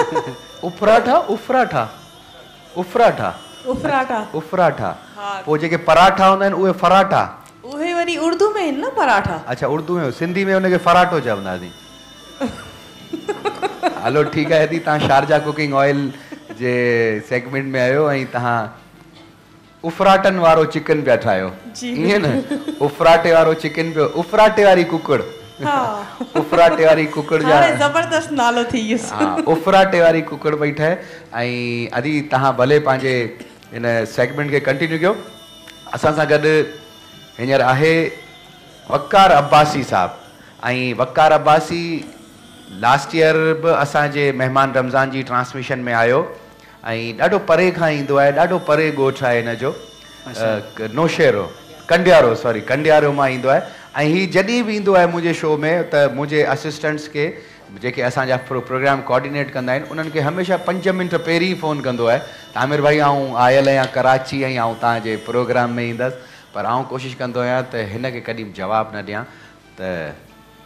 उफराठा, उफराठा, उफराठा, उफराठा, उफराठा। पोइ जेके पराठा हूंदा आहिनि उहे फराठा, उहे वरी उर्दू में आहिनि न पराठा। अच्छा, उर्दू में, सिंधी में उनखे फराटो चवंदासीं। हलो ठीकु आहे अदी, तव्हां शारजा कुकिंग ऑयल जे सेगमेंट में आहियो ऐं तव्हां उफराटनि वारो चिकन पिया ठाहियो, ईअं न? उफराटे वारो चिकन पियो, उफराटे वारी कुकड़। उफराटे वारी कुकड़ जा ज़बरदस्त नालो थी वियुसि। हा, उफराटे वारी कुकड़ पई ठहे। ऐं अदी तव्हां भले पंहिंजे हिन सेगमेंट खे कंटिन्यू कयो। असां सां गॾु हींअर आहे वकार अब्बासी साहब। ऐं वकार अब्बासी लास्ट ईयर बि असांजे महिमान रमज़ान जी ट्रांसमिशन में आयो ऐं ॾाढो परे खां ईंदो आहे, ॾाढो परे ॻोठ आहे हिन जो। नौशेरो कंडियारो सॉरी कंडियारो मां ईंदो आहे ऐं हीउ जॾहिं बि ईंदो आहे मुंहिंजे शो में त मुंहिंजे असिस्टेंट्स खे जेके असांजा प्रोग्राम कोऑर्डिनेट कंदा आहिनि उन्हनि खे हमेशह 5 मिंट पहिरीं ई फ़ोन कंदो आहे त आमिर भाई आऊं आयल आहियां कराची ऐं आऊं तव्हांजे प्रोग्राम में ईंदुसि पर आऊं कोशिशि कंदो आहियां त हिन खे कॾहिं जवाबु न ॾियां त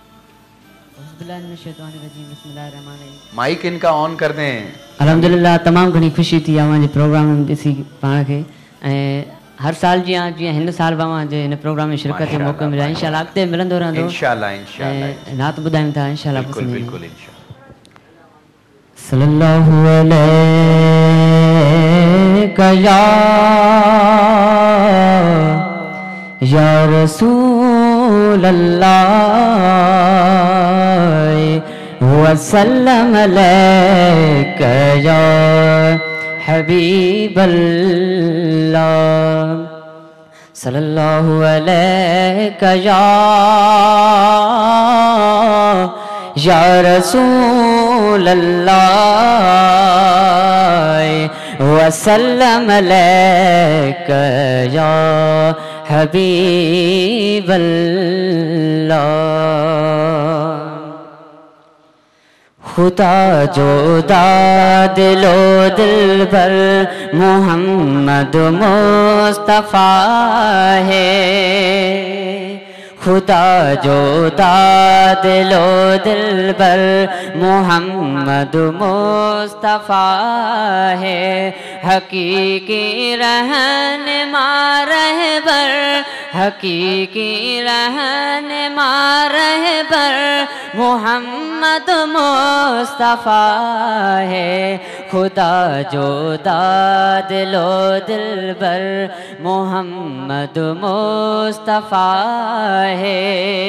माइक इनका ऑन कर दें। अल्हम्दुलिल्लाह तमामु घणी ख़ुशी थी आहे मुंहिंजे प्रोग्राम ॾिसी पाण खे ऐं हर साल जीअं हिन साल बि जे हिन प्रोग्राम में शिरकत जो मौक़ो मिलियो इंशाल्लाह अॻिते मिलंदो रहंदो इंशाल्लाह इंशाल्लाह ऐं नात ॿुधायूं था इंशाल्लाह बिल्कुलु बिल्कुलु इंशाल्लाह सल्लल्लाहु अलैका या रसूल अल्लाह वसल्लम अलैका या हबीब अल्लाह सल्लल्लाहु अलैका या रसूल अल्लाह वसल्लम अलैका या हबीब अल्लाह खुदा जो दिलो दिल पर मोहम्मद मुस्तफ़ा है खुदा जो दिलो दिल पर मोहम्मद मुस्तफ़ा है हकीकी रहनुमा रहबर हकीकी रहनुमा रहबर मोहम्मद मुस्तफ़ा है खुदा जो दिलो दिल पर मोहम्मद मुस्तफ़ा है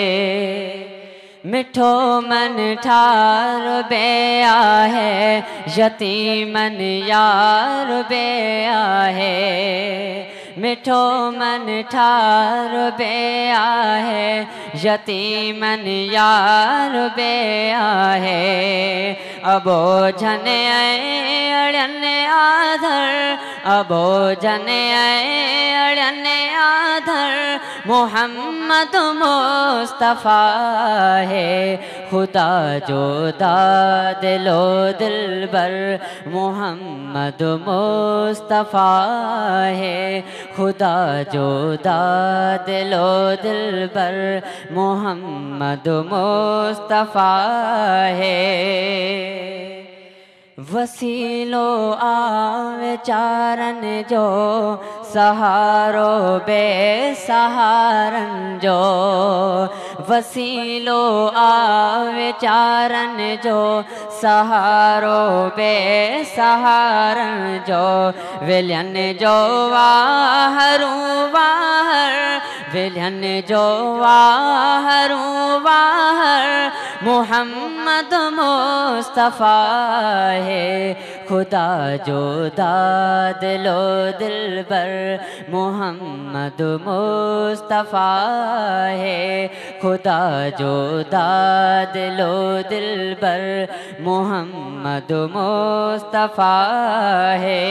मिठो मन ठार बेया है यतीमन यार बेया है मिठो मन ठार बेया है यतीमन यार बेया है अबो झने अड़न आधर अबो झने अड़न आधर मोहम्मद मुस्तफ़ा है खुदा जो दिलो दिल बर मोहम्मद मुस्तफ़ा है खुदा जो दिलो दिल बर मोहम्मद मुस्तफ़ा है वसीलो आवे चारन जो सहारो बेसहारन जो वसीलो आवे चारन जो सहारो बेसहारन जो विलियन जो वाहरू वाहर विलियन जो वाहरू वाहर मोहम्मद मुस्तफ़ा है खुदा जो दिलो दिल पर मोहम्मद मुस्तफ़ा है खुदा जो दिलो दिल पर मोहम्मद मुस्तफ़ा है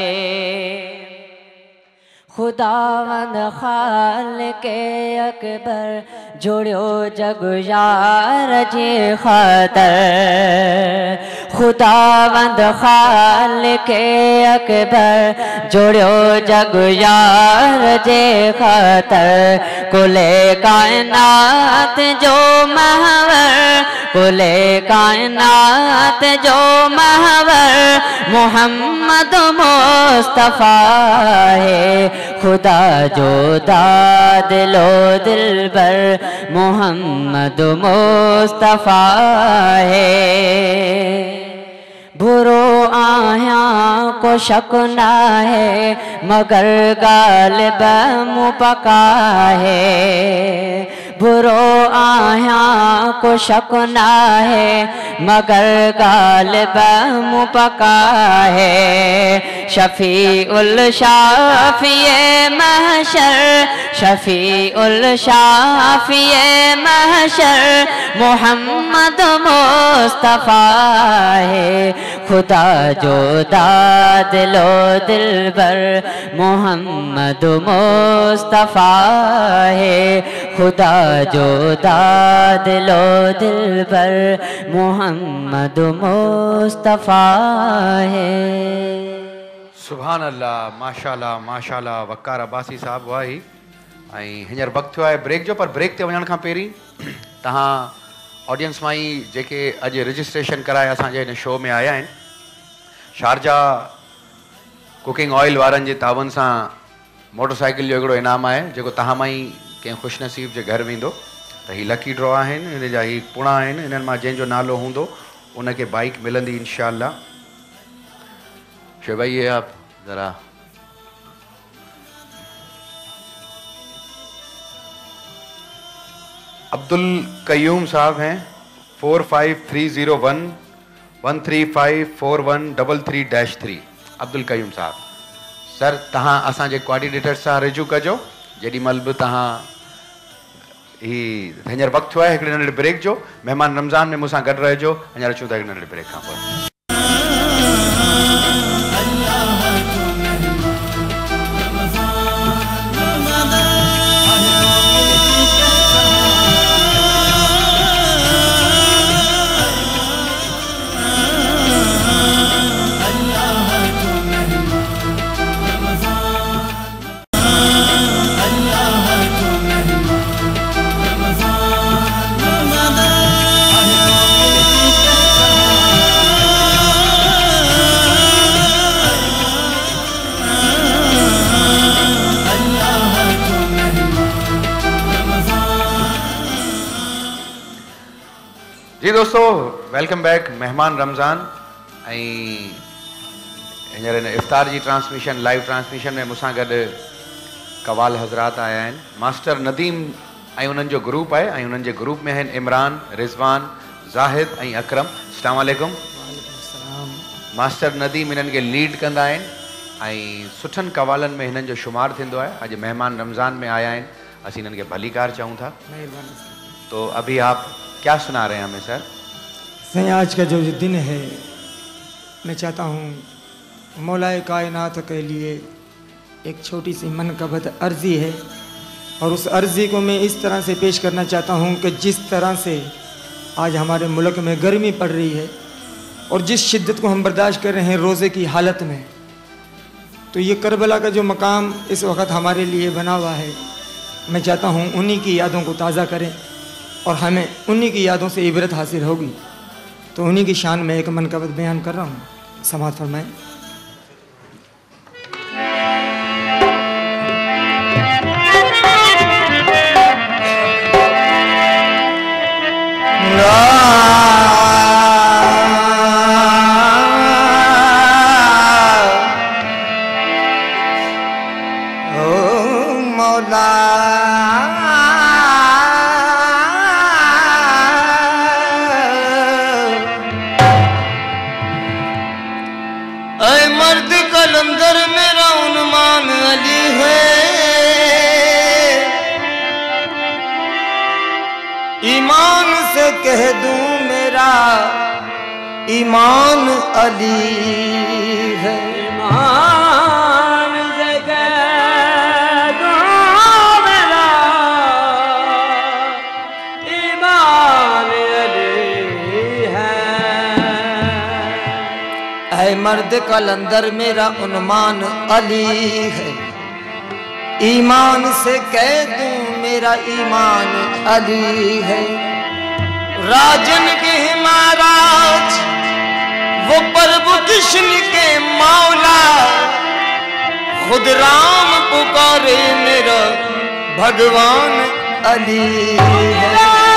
खुदावंद खालिक़े अकबर जोड़ियो जग यार जी ख़ातिर खुदावंद खालिक़े अकबर जोड़ियो जग यार जे ख़ातिर कुले कायनात जो महवर कुले कायनात जो महवर मोहम्मद मुस्तफ़ा है खुदा जो दिलो दिल पर मोहम्मद मुस्तफ़ा है बुरो आया को शक ना है मगर गालिब मुपका है बुरो आया को शक ना है मगर गालिब मुपका है शफी उल शाफिए महशर शफी उल शाफिए महशर हशर मोहम्मद मुस्तफ़ा है, खुदा जो दाद लो दिल भर मोहम्मद मुस्तफ़ा है, खुदा जो दाद लो दिल भर मोहम्मद मुस्तफ़ा है। सुभान अल्लाह, माशाल्लाह माशाल्लाह। वक़ार अब्बासी साहब हुआ ही ऐं हींअर वक़्तु थियो आहे ब्रेक जो, पर ब्रेक ते वञण खां पहिरीं तव्हां ऑडियंस मां ई जेके अॼु रजिस्ट्रेशन कराए असांजे हिन शो में आया आहिनि, शारजा कुकिंग ऑयल वारनि जे तावन सां मोटरसाइकिल जो हिकिड़ो इनाम आहे जेको तव्हां मां ई कंहिं ख़ुशनसीब जे घर वेंदो। त हीअ लकी ड्रॉ आहिनि, हिन जा ही पुणा आहिनि, हिननि मां जंहिंजो नालो हूंदो उनखे बाइक मिलंदी इंशाअल्लाह। भाई ये आप जरा अब्दुल कयूम साहब हैं 453011354133-3 अब्दुल कयूम साहब। सर तहां असांजे कोऑर्डिनेटर सां रिजू कजो जेॾी महिल बि तहां ही हींअर वक़्तु थियो आहे हिकिड़े नंढड़े ब्रेक जो। महिमान रमज़ान में मूंसां गॾु रहिजो। हींअर अचूं था हिकिड़े नंढड़े ब्रेक खां पोइ। जी दोस्तों, वेलकम बैक। मेहमान रमज़ान ऐं हींअर हिन इफ़्तार जी ट्रांसमिशन लाइव ट्रांसमिशन में मूंसां गॾु कवाल हज़रात आया आहिनि। मास्टर नदीम ऐं उन्हनि जो ग्रुप आहे ऐं उन्हनि जे ग्रुप में आहिनि इमरान, रिज़वान, ज़ाहिद ऐं अकरम। अस्सलाम वालेकुम। मास्टर नदीम हिननि खे लीड कंदा आहिनि ऐं सुठनि कवालनि में हिननि जो शुमार थींदो आहे। अॼु मेहमान रमज़ान में आया आहिनि, असीं हिननि खे भलीकार चऊं था। तो अभी आप क्या सुना रहे हैं हमें सर? सही, आज का जो दिन है मैं चाहता हूँ मौलाए कायनात के लिए एक छोटी सी मनकबत अर्ज़ी है, और उस अर्ज़ी को मैं इस तरह से पेश करना चाहता हूँ कि जिस तरह से आज हमारे मुल्क में गर्मी पड़ रही है और जिस शिद्दत को हम बर्दाश्त कर रहे हैं रोज़े की हालत में, तो ये करबला का जो मकाम इस वक्त हमारे लिए बना हुआ है, मैं चाहता हूँ उन्हीं की यादों को ताज़ा करें और हमें उन्हीं की यादों से इबरत हासिल होगी। तो उन्हीं की शान में एक मनकबत बयान कर रहा हूँ, समाअत फरमाएं। ईमान से कह दूं मेरा ईमान अली है, ईमान से कह दूं मेरा ईमान अली है। ऐ मर्द कलंदर मेरा उन्मान अली है, ईमान से कह दूं मेरा ईमान अली है। राजन के महाराज वो प्रभु कृष्ण के मौला, खुद राम पुकारे मेरा भगवान अली है।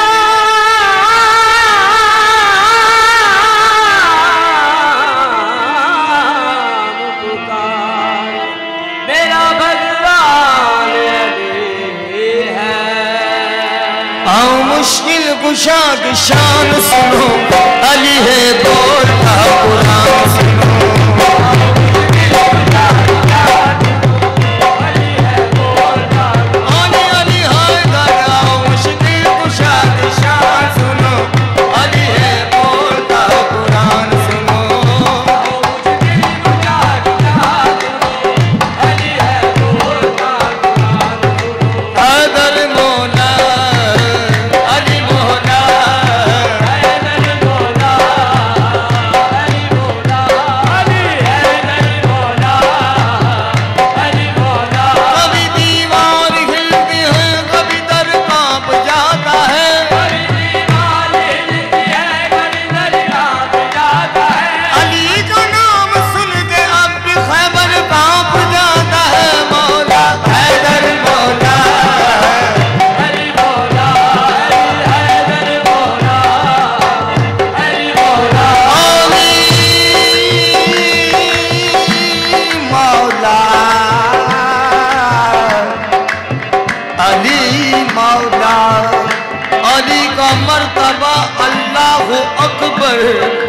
मुश्किल कुशा की शान सुनो, अली है बोलता कुरान सुनो। अली है बोलता, अली है मुश्किल कुशा की शान का मर्तबा अल्लाह अकबर।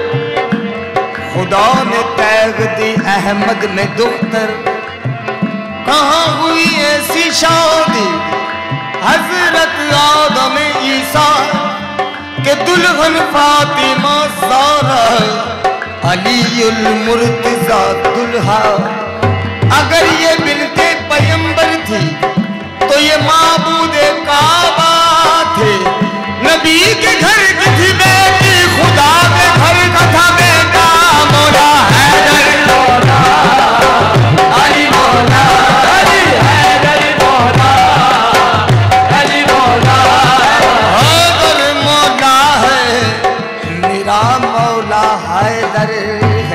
खुदा ने तैग दी अहमद में दुख्तर। कहाँ हुई ऐसी शादी हजरत आदम ईसा के दुल्हन फातिमा ज़हरा अलीउल मुर्तज़ा दुल्हा। अगर ये बिनते पैगंबर थी तो ये माबूदे काबा थे। नबी के घर की थी बेटी, खुदा के घर का था बेटा। मौला हैदर मौला अली मौला अली हैदर मौला अली मौला हैदर मौला है मेरा मौला हैदर है।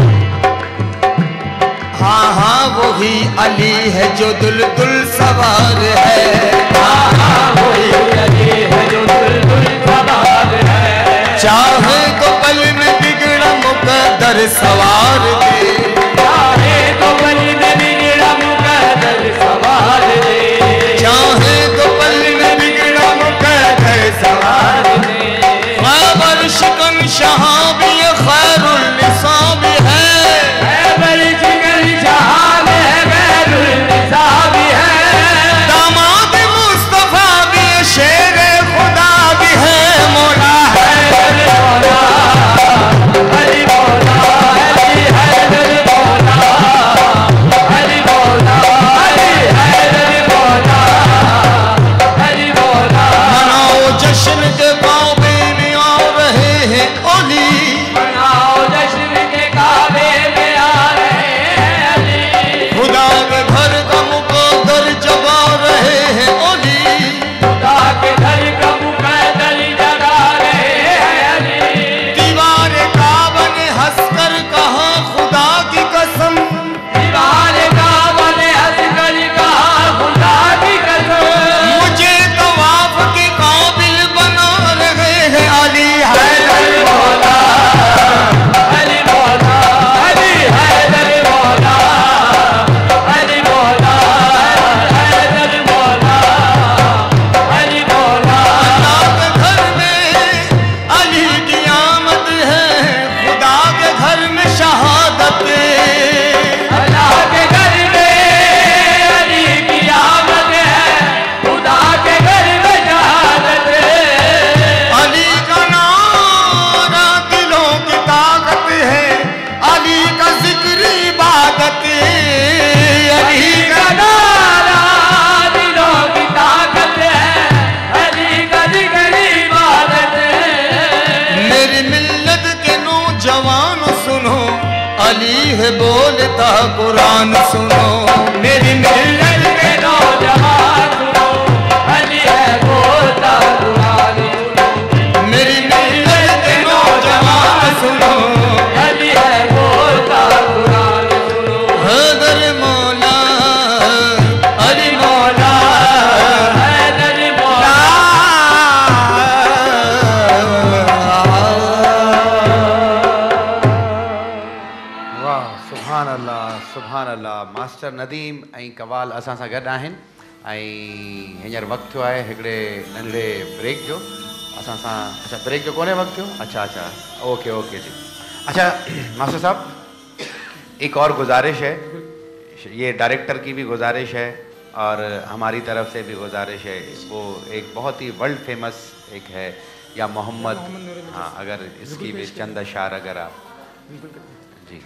हाँ हाँ वही अली है जो दुल्दुल सवार है। हाँ हाँ वही अली है जो दुल्दुल सवार है। चाहे तो पल में बिगड़ा मुकद्दर सवार दे। चाहे तो पल में बिगड़ा मुकद्दर सवार दे। चाहे तो पल में बिगड़ा मुकद्दर सवार दे। खैबर शिकन शाह भी खैरुल निसा भी है। बोलता कुरान सुनो मेरी मिल्लत के नौजवान सुनो। अली है बोलता कुरान सुनो मेरी मिल्लत के नौजवान सुनो। अली है बोलता कुरान सुनो। हैदर मौला अली मौला हैदर मौला। सुभान अल्लाह। मास्टर नदीम ऐं कवाल असां सां गॾु आहिनि ऐं हींअर वक़्तु थियो आहे हिकिड़े नंढे ब्रेक जो। असां सां अच्छा ब्रेक जो कोन्हे वक़्तु थियो। अच्छा अच्छा ओके ओके जी। अच्छा मास्टर साहब एक और गुजारिश है, ये डायरेक्टर की भी गुजारिश है और हमारी तरफ से भी गुजारिश है। वो एक बहुत ही वर्ल्ड फेमस एक है या मोहम्मद, हाँ अगर इसकी भी चंद अशार अगर आप जी।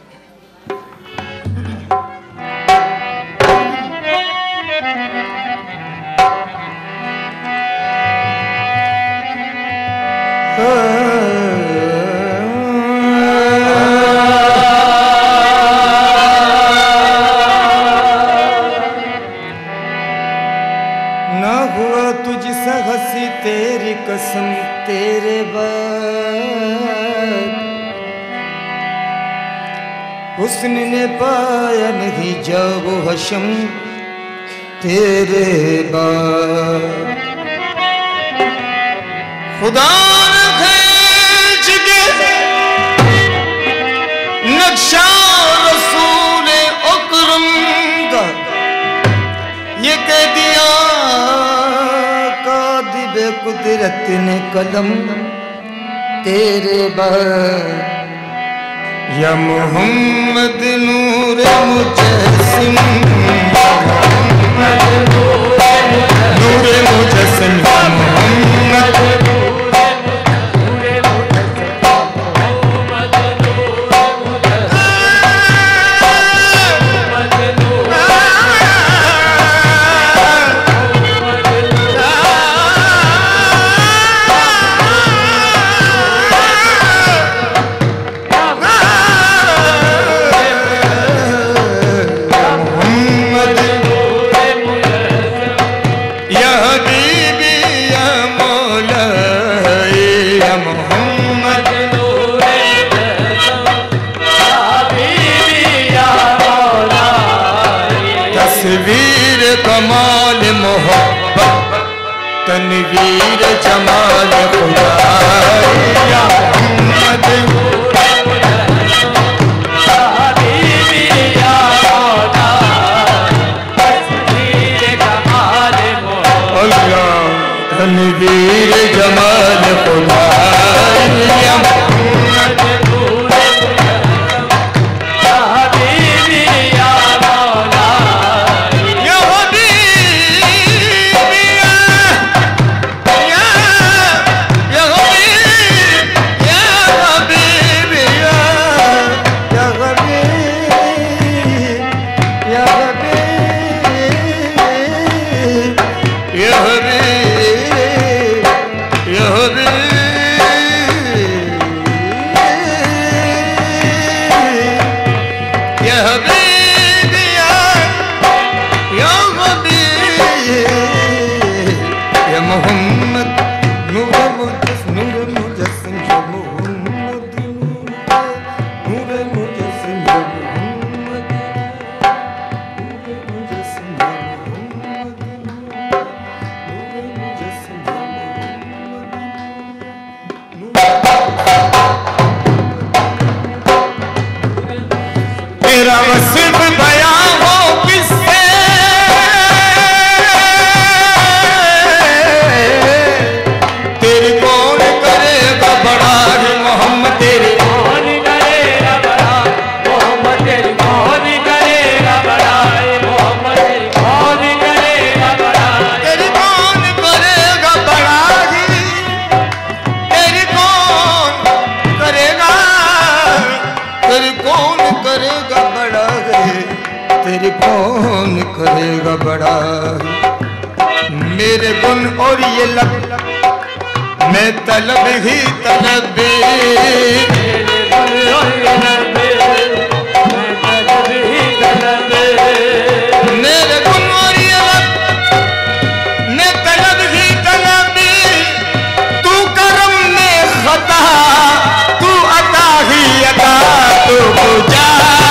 ना हुआ तुझसे हंसी तेरी कसम तेरे बाद हुस्न ने पाया नहीं जाओ हशम तेरे बाद। खुदा ने खींच के नक्शा रसूल अकरम का ये कह दिया कादिब कुदरत ने कलम तेरे बाद या मोहम्मद नूर मुजस्सिम नूर मुजस्सिम मोहम्मद कमाल मोहब्बत तनवीर जमाल खुदा या मोहम्मद तनवीर जमाल खुदा या मोहम्मद करेगा बड़ा मेरे गुण और ये लब मैं तलब ही तलब मेरे गुण और ये लब मैं तलब ही तलब तू करम में खता तू अता ही अता तू पूजा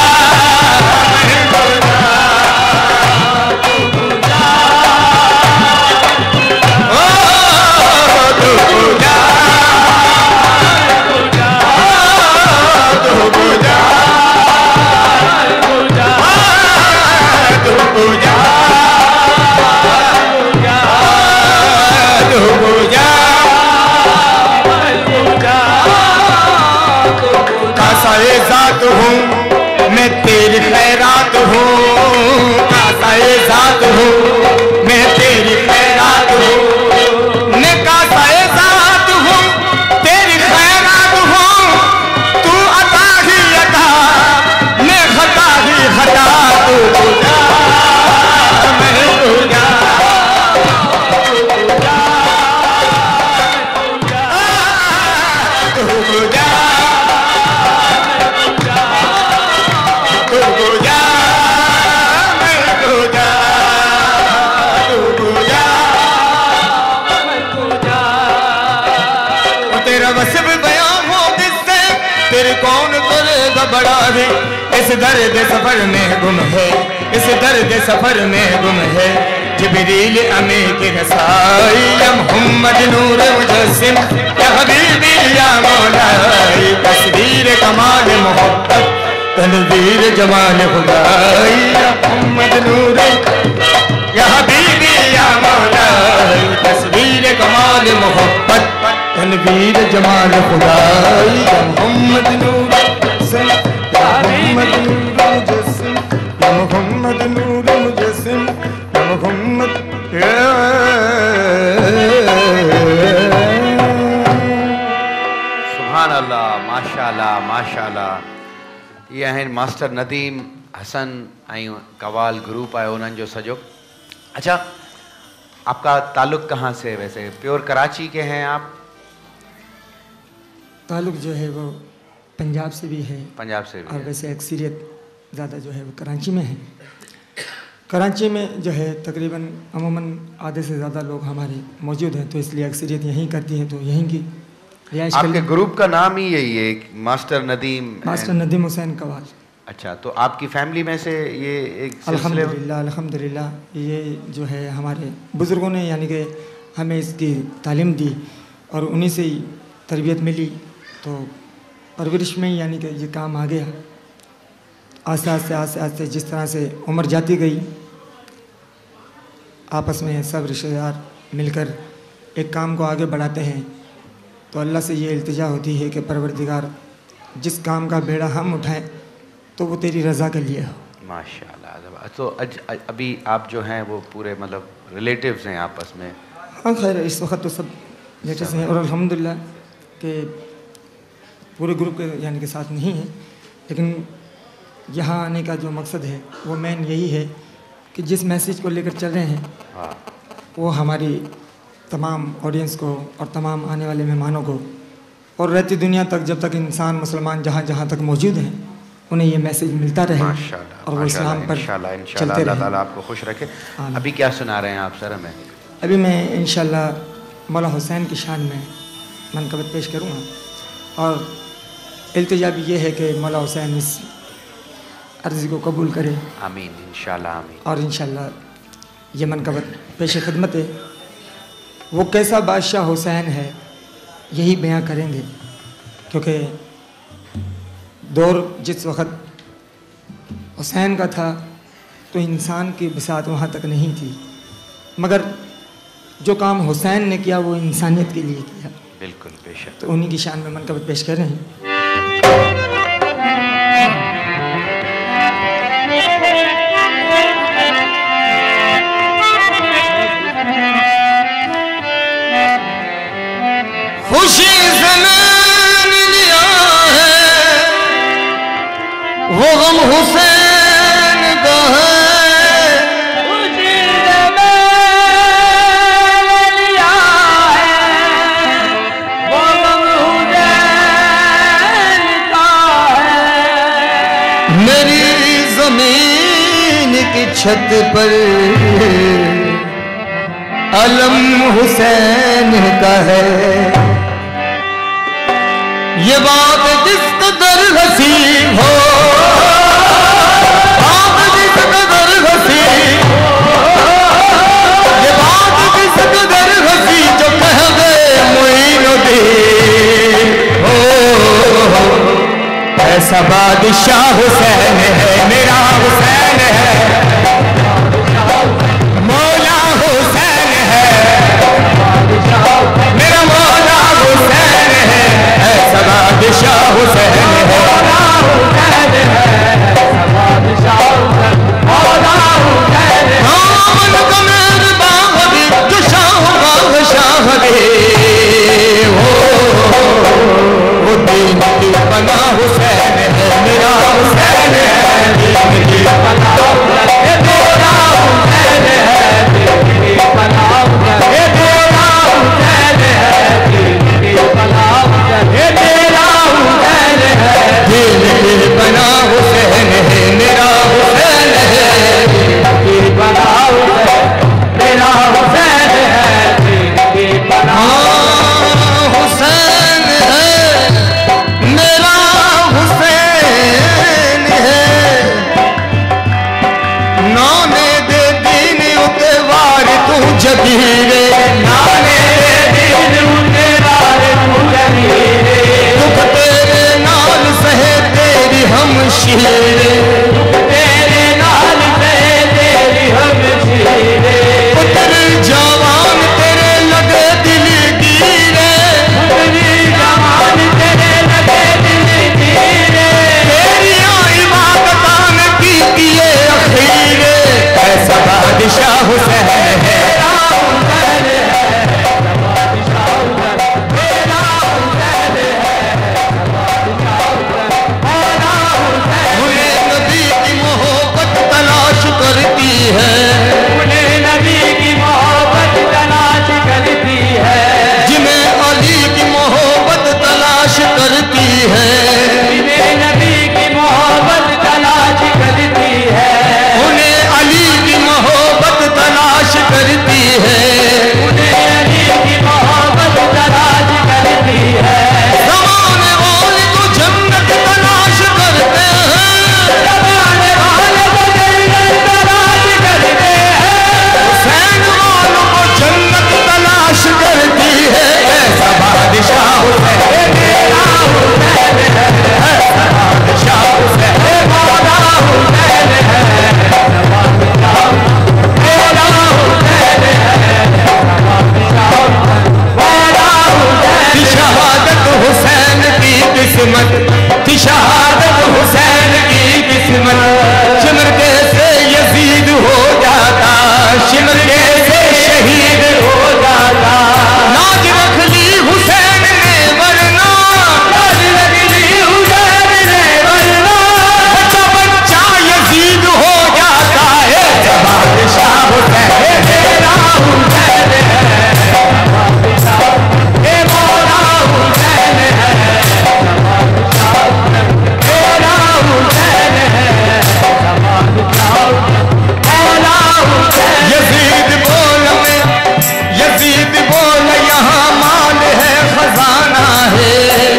मैं तेरी खैरात हूँ कासाए ज़ात हूँ मैं तेरी खैरात हूँ मैं कासाए ज़ात हूँ तेरी खैरात हूँ तू अता ही अता मैं खता ही खता तू पूजा मैं पूजा तू पूजा कौन करेगा बड़ा है इस दर्द सफर में गुम है इस दर्द सफर में गुम है जिब्रील अमी के रसाई या मोहम्मद नूर मुजस्सिम या हबीबी या मौला तस्वीर कमाल मोहब्बत तनवीर जमाल खुदाई या मोहम्मद नूर या हबीबी या मौला तस्वीर कमाल कमाल मोहब्बत तनवीर जमाल खुदाई या मोहम्मद नूर मुजस्सिम या मोहम्मद नूर मुजस्सिम या मोहम्मद नूर मुजस्सिम या मोहम्मद सुभान अल्लाह, माशाअल्लाह माशाअल्लाह। ये आहिनि मास्टर नदीम हसन ऐं कवाल ग्रुप है उन्हनि जो सजो। अच्छा, आपका ताल्लुक कहाँ से है? वैसे प्योर कराची के हैं आप? ताल्लुक जो है वो पंजाब से भी है, पंजाब से भी और है। वैसे अक्सरियत ज़्यादा जो है वो कराची में है। कराची में जो है तकरीबन अमूमन आधे से ज़्यादा लोग हमारे मौजूद हैं, तो इसलिए अक्सरियत यहीं करती है, तो यहीं की रिहाइश। आपके ग्रुप का नाम ही यही है, मास्टर नदीम हुसैन कवाल। अच्छा, तो आपकी फैमिली में से ये एक अल्हम्दुलिल्लाह अल्हम्दुलिल्लाह ये जो है हमारे बुज़ुर्गों ने यानी कि हमें इसकी तालीम दी और उन्हीं से ही तरबियत मिली, तो परवरिश में ही यानी कि ये काम आ गया। आस्ते आस्ते आस्ते आस्ते जिस तरह से उम्र जाती गई, आपस में सब रिश्तेदार मिलकर एक काम को आगे बढ़ाते हैं, तो अल्लाह से ये इल्तिजा होती है कि परवरदिगार जिस काम का बेड़ा हम उठाएं तो वो तेरी रज़ा के लिए हो। माशाअल्लाह। तो अभी आप जो हैं वो पूरे मतलब रिलेटिव्स हैं आपस में? हाँ खैर, इस वक्त तो सब रिलेटिव्स हैं, और अल्हम्दुलिल्लाह के पूरे ग्रुप के यानी के साथ नहीं है, लेकिन यहाँ आने का जो मकसद है वो मेन यही है कि जिस मैसेज को लेकर चल रहे हैं वो हमारी तमाम ऑडियंस को और तमाम आने वाले मेहमानों को और रहती दुनिया तक, जब तक इंसान मुसलमान जहाँ जहाँ तक मौजूद हैं, उन्हें ये मैसेज मिलता रहे और वो इस्लाम पर चलते रहे। अल्लाह ताला आपको खुश रखे। अभी क्या सुना रहे हैं आप सर हमें? अभी मैं इंशाल्लाह मौला हुसैन की शान में मनकबत पेश करूँगा, और इल्तिजा भी ये है कि मौला हुसैन इस अर्ज़ी को कबूल करे। आमीन इंशाल्लाह आमीन। और इंशाल्लाह ये मनकबत पेश खिदमत है। वो कैसा बादशाह हुसैन है यही बयां करेंगे, क्योंकि दौर जिस वक़्त हुसैन का था तो इंसान की बिसात वहाँ तक नहीं थी, मगर जो काम हुसैन ने किया वो इंसानियत के लिए किया। बिल्कुल बेशक। तो उन्हीं की शान में मनकबत पेश कर रहे हैं। खुशी ज़मीन लिया है वो गम हुसैन का है, खुशी ज़मीन लिया है वो गम हुसैन का है। मेरी ज़मीन की छत पर अलम हुसैन का है। ये बात जिस कदर हसी हो, बात जिस कदर हसी, ये बात जिस कदर हसी जो कह गए मोइनुद्दीन हो। ऐसा बादशाह हुसैन है, मेरा हुसैन है, मौला हुसैन है, मेरा मौला हुसैन है। ऐसा बादशाह हुसैन है, मौला हुसैन है, ऐसा बादशाह हुसैन, मौला हुसैन है। मन का मेहरबान हबीब जो शाह दे वो दीन की बना हुसैन है, मेरा हुसैन है, दीन की बना हुसैन है, मेरा हुसैन है, दीन की बना हुसैन है, मेरा हुसैन है, दीन की बना हुसैन है, मेरा हुसैन है, दीन की बना हुसैन है, मेरा हुसैन है, दीन की बना हुसैन, मेरा हुसैन है, दीन की बना हुसैन है, मेरा किस्मत थी शहादत हुसैन की किस्मत। चिमरके से यजीद हो जाता, चिमरके से शहीद हो जाता। नाज रख ली हुसैन ने वरना, नाज रख ली हुसैन ने वरना, बच्चा बच्चा यजीद हो जाता है। बादशाह हुसैन मेरा हुसैन है, बादशाह ए मौला हुसैन है, मेरा हुसैन है, मौला हुसैन। यजीद बोल में, यजीद बोल यहाँ माल है खजाना है,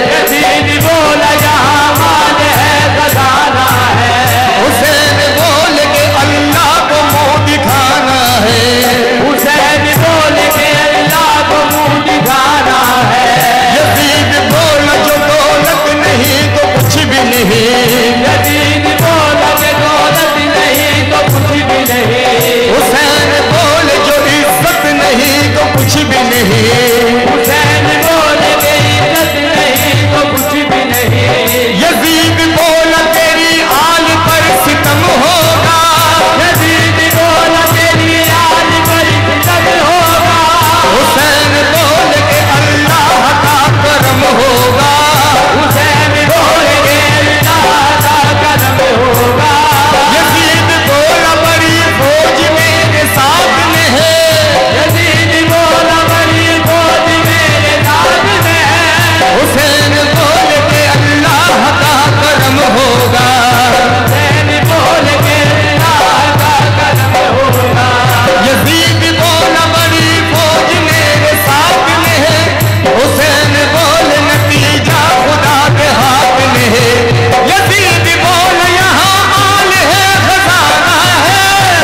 यजीद बोल यहाँ माल है खजाना है। हुसैन बोल के अल्लाह को मुंह दिखाना है, हुसैन बोल के अल्लाह को मुंह दिखाना है। यजीद बोल जो दौलत नहीं तो कुछ भी नहीं, यजीद बोल के दौलत नहीं तो कुछ भी नहीं। हुसैन बोल जो इज्जत नहीं तो कुछ भी नहीं, हुसैन बोल के इज्जत नहीं तो कुछ भी नहीं। यजीद बोल तेरी आल पर सितम होगा, यजीद बोल तेरी आल पर सितम होगा। हुसैन बोल के अल्लाह का करम होगा, हुसैन बोल के अल्लाह का करम होगा। यजीद बोल बड़ी फौज मेरे साथ में है, यजीद बोल बड़ी फौज मेरे साथ में है। हुसैन बोल के अल्लाह का करम होगा, हुसैन बोल के अल्लाह का करम होगा। यजीद बोल बड़ी फौज मेरे साथ में है, हुसैन बोल नतीजा खुदा के हाथ में है। यजीद बोल यहाँ आल है खजाना है,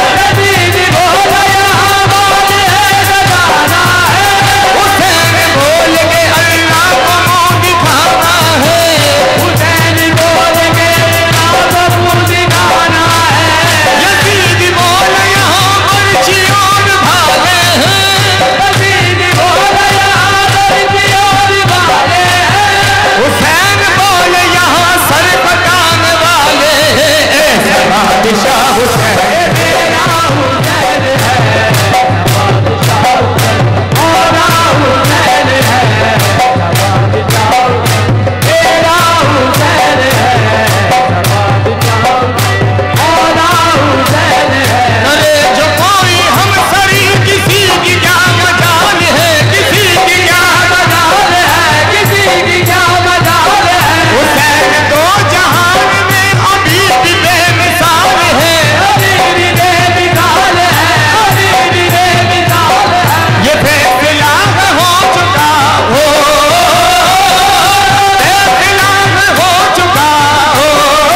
यजीद बोल यहाँ आल है खजाना है। हुसैन बोल के अल्लाह को मुंह दिखाना है, हुसैन बोल के अल्लाह को मुंह दिखाना है। यजीद बोल यहाँ अर्शी और भागे हैं, यजीद बोल यहाँ अर्शी और भागे हैं। हुसैन बोल यहाँ सर कटाने वाले हैं। ऐसा बादशाह हुसैन मेरा हुसैन है, बादशाह मौला हुसैन है, बादशाह मेरा हुसैन है, बादशाह मौला हुसैन है। अरे जो कोई हम सरी किसी की क्या मजाल है, किसी की क्या मजाल है, किसी की क्या मजाल है। हुसैन दो जहान में अभी भी बेमिसाल है, अभी भी बेमिसाल है, अभी भी बेमिसाल है। ये फैसला हो चुका हो, फैसला हो चुका हो,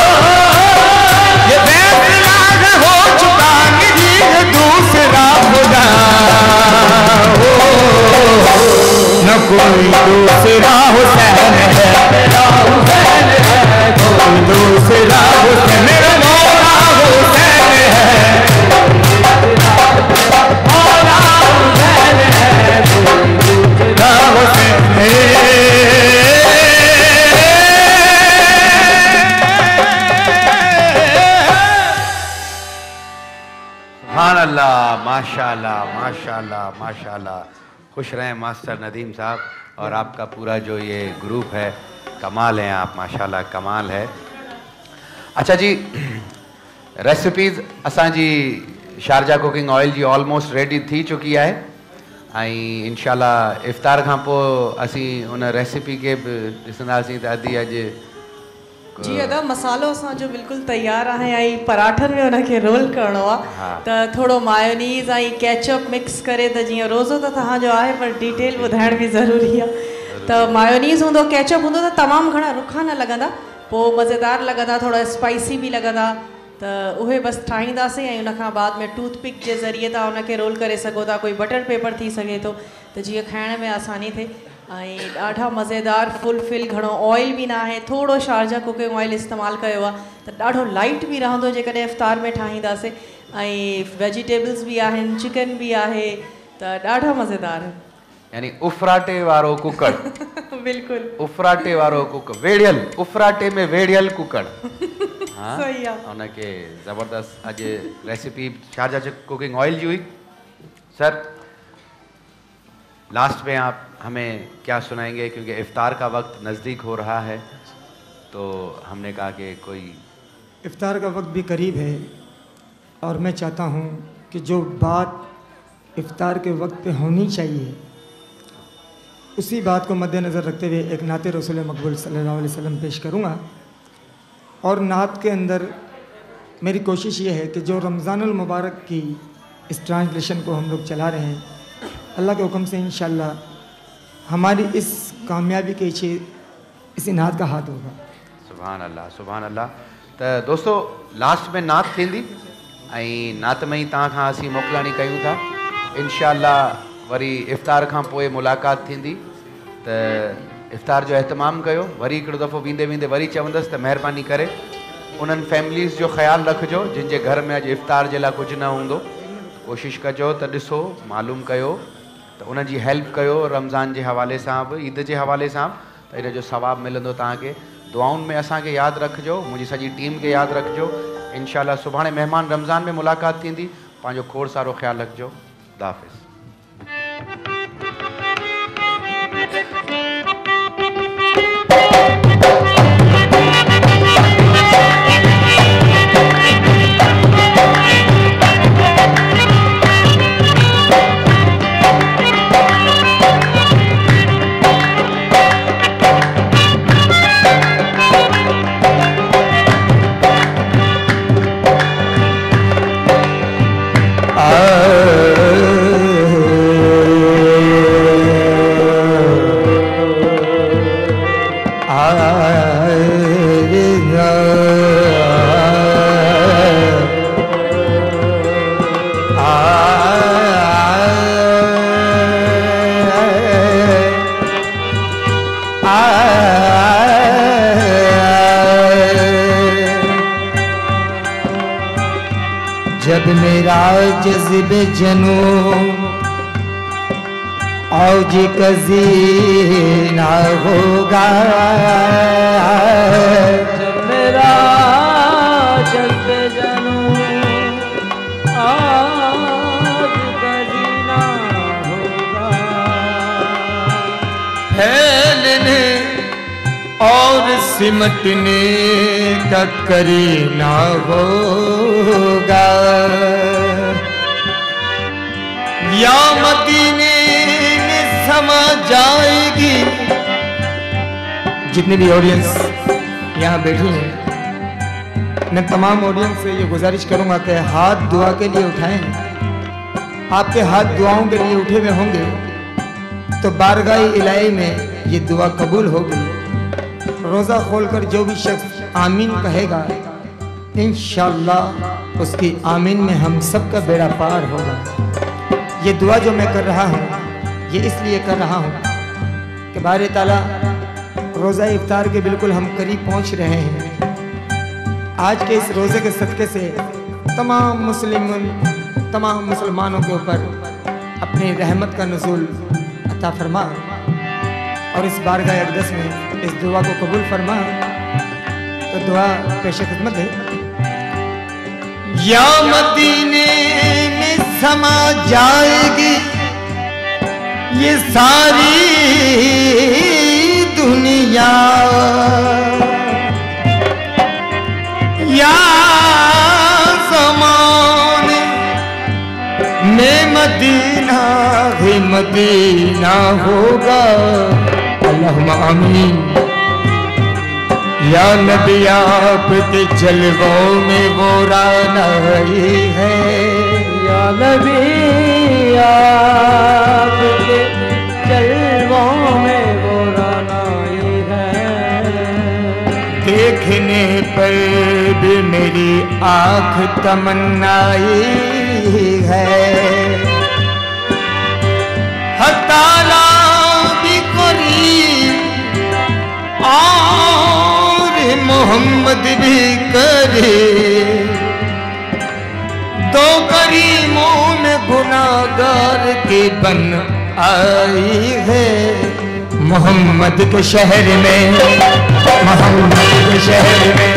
ये फैसला हो चुका नहीं दूसरा खुदा हो, न कोई दूसरा हुसैन है, मेरा हुसैन है, कोई दूसरा हुसैन मेरा मौला हुसैन है, मौला हुसैन है, कोई दूसरा हुसैन है। सुभान अल्लाह, माशाअल्लाह माशाअल्लाह माशाअल्लाह। खुश रहें मास्टर नदीम साहब, और आपका पूरा जो ये ग्रुप है, कमाल हैं आप, माशाअल्लाह कमाल है। अच्छा जी, रेसिपीज़ असांजी शारजा कुकिंग ऑयल जी ऑलमोस्ट रेडी थी चुकी है, ऐं इंशाल्लाह इफ़्तार खां पोइ असीं उन रेसिपी के बि ॾिसंदासीं त अदी अॼु जी अदा मसालो असांजो बिल्कुलु तयारु आहे, ऐं पराठनि में उनखे रोल करिणो आहे। त थोरो मायोनीज़ ऐं केचअप मिक्स करे, त जीअं रोज़ो त तव्हांजो आहे पर डिटेल ॿुधाइण बि ज़रूरी आहे। त मायोनीज़ हूंदो, केचअप हूंदो त तमामु घणा रुखा न लॻंदा, पोइ मज़ेदार लॻंदा, थोरा स्पाइसी बि लॻंदा। त उहे बसि ठाहींदासीं, ऐं उनखां बाद में टूथपिक जे ज़रिए तव्हां उनखे रोल करे सघो था, कोई बटर पेपर थी सघे थो, त जीअं खाइण में आसानी थिए। ऐं ॾाढा मज़ेदार फुलफिल, घणो ऑयल बि न आहे, थोरो शारजा कुकिंग ऑयल इस्तेमालु कयो आहे, त ॾाढो लाइट बि रहंदो जेकॾहिं इफ़्तार में ठाहींदासीं। ऐं वेजिटेबल्स भी आहिनि, चिकन भी आहे, त ॾाढा मज़ेदार आहिनि। यानी उफराटे वारो कुकड़। बिल्कुल उफराटे वारो कुकड़, वेड़ियल, उफराटे में वेड़ियल कुकड़। हाँ, सही है। उनके ज़बरदस्त आज रेसिपी छाजा कुकिंग ऑयल जी हुई। सर लास्ट में आप हमें क्या सुनाएंगे, क्योंकि इफ्तार का वक्त नज़दीक हो रहा है, तो हमने कहा कि कोई इफ्तार का वक्त भी करीब है और मैं चाहता हूँ कि जो बात इफ्तार के वक्त पे होनी चाहिए उसी बात को मद्देनज़र रखते हुए एक नात रसूल मकबूल सल्लल्लाहु अलैहि वसल्लम पेश करूँगा। और नात के अंदर मेरी कोशिश ये है कि जो रमज़ानुल मुबारक की इस ट्रांसलेशन को हम लोग चला रहे हैं, अल्लाह के हुक्म से इंशाअल्लाह हमारी इस कामयाबी के पीछे इसी नात का हाथ होगा। सुभान अल्लाह, सुभान अल्लाह। तो दोस्तों लास्ट में नात थींदी ऐं नात में ही तव्हां खां असीं मोकिलाणी कयूं था। इंशाअल्लाह वरी इफ्तार खां पोइ मुलाक़ात थींदी, त इफ्तार जो एहतमाम कयो। वरी हिकिड़ो दफ़ो वेंदे वेंदे वरी चवंदसि त महिरबानी करे उन्हनि फैमिलीज़ जो ख़्यालु रखिजो जिन जे घर में अॼु इफ्तार जे लाइ कुझु न हूंदो। कोशिशि कजो त ॾिसो, मालूम कयो, त उन जी हेल्प कयो रमज़ान जे हवाले सां बि, ईद जे हवाले सां, त इन जो सवाबु मिलंदो तव्हांखे। दुआउनि में असांखे यादि रखिजो, मुंहिंजी सॼी टीम खे यादि रखिजो। इंशाअल्लाह सुभाणे महिमान रमज़ान में मुलाक़ात थींदी। पंहिंजो खोड़ सारो ख़्यालु रखिजो। खुदा हाफ़िज़। जब मेरा जज़्ब जनू औज कज़ी ना होगा, जब मेरा जज़्ब जनू औज कज़ी ना होगा, फैलने और सिमटने का करीना होगा, या मदीने में समा जाएगी। जितने भी ऑडियंस यहाँ बैठी हैं, मैं तमाम ऑडियंस से ये गुजारिश करूँगा कि हाथ दुआ के लिए उठाएं। आपके हाथ दुआओं के लिए उठे हुए होंगे तो बारगाह इलाही में ये दुआ कबूल होगी। रोज़ा खोलकर जो भी शख्स आमीन कहेगा, इंशाअल्लाह उसकी आमीन में हम सब का बेड़ा पार होगा। ये दुआ जो मैं कर रहा हूँ, ये इसलिए कर रहा हूँ कि बारे ताला रोज़ा इफ्तार के बिल्कुल हम करीब पहुँच रहे हैं। आज के इस रोज़े के सदक़े से तमाम मुसलमानों के ऊपर अपनी रहमत का नुज़ूल अता फरमा और इस बारगाह अक़दस में इस दुआ को कबूल फरमा। तो दुआ पेश खिदमत है। या मदीने में समा जाएगी ये सारी दुनिया, या ज़माने में मदीना ही मदीना होगा। अल्लाहुम्मा आमीन। या नबी आपके जलवों में वो रानाई है, या नबी आपके जलवों में वो रानाई है। देखने पर भी मेरी आँख तमन्नाई है। हताला भी करीब और मोहम्मद भी करे, दो करीमों में गुनाहगार के बन आई है मोहम्मद के शहर में, मोहम्मद के शहर में,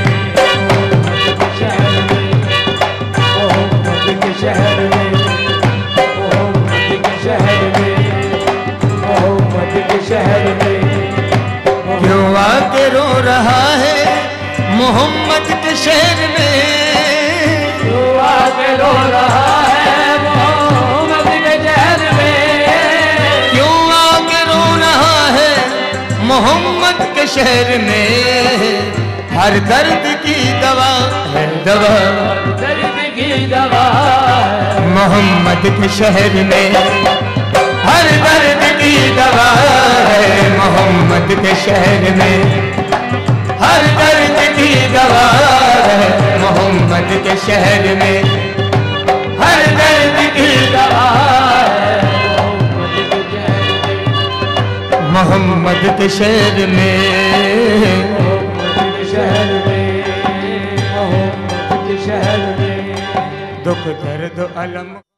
मोहम्मद के शहर में, मोहम्मद के शहर में, मोहम्मद के शहर में। क्यों आके रो रहा है मोहम्मद के शहर में, क्यों आके रो रहा है मोहम्मद के शहर में, क्यों आके रो रहा है मोहम्मद के शहर में। हर दर्द की दवा है, दवा दर्द की दवा है मोहम्मद के शहर में, हर दर्द की दवा है मोहम्मद के शहर में, हर दर्द की दवा है मोहम्मद के शहर में, हर दर्द की दवा है मोहम्मद के शहर में, मोहम्मद के शहर में, मोहम्मद के शहर में। दुख दर्द अलम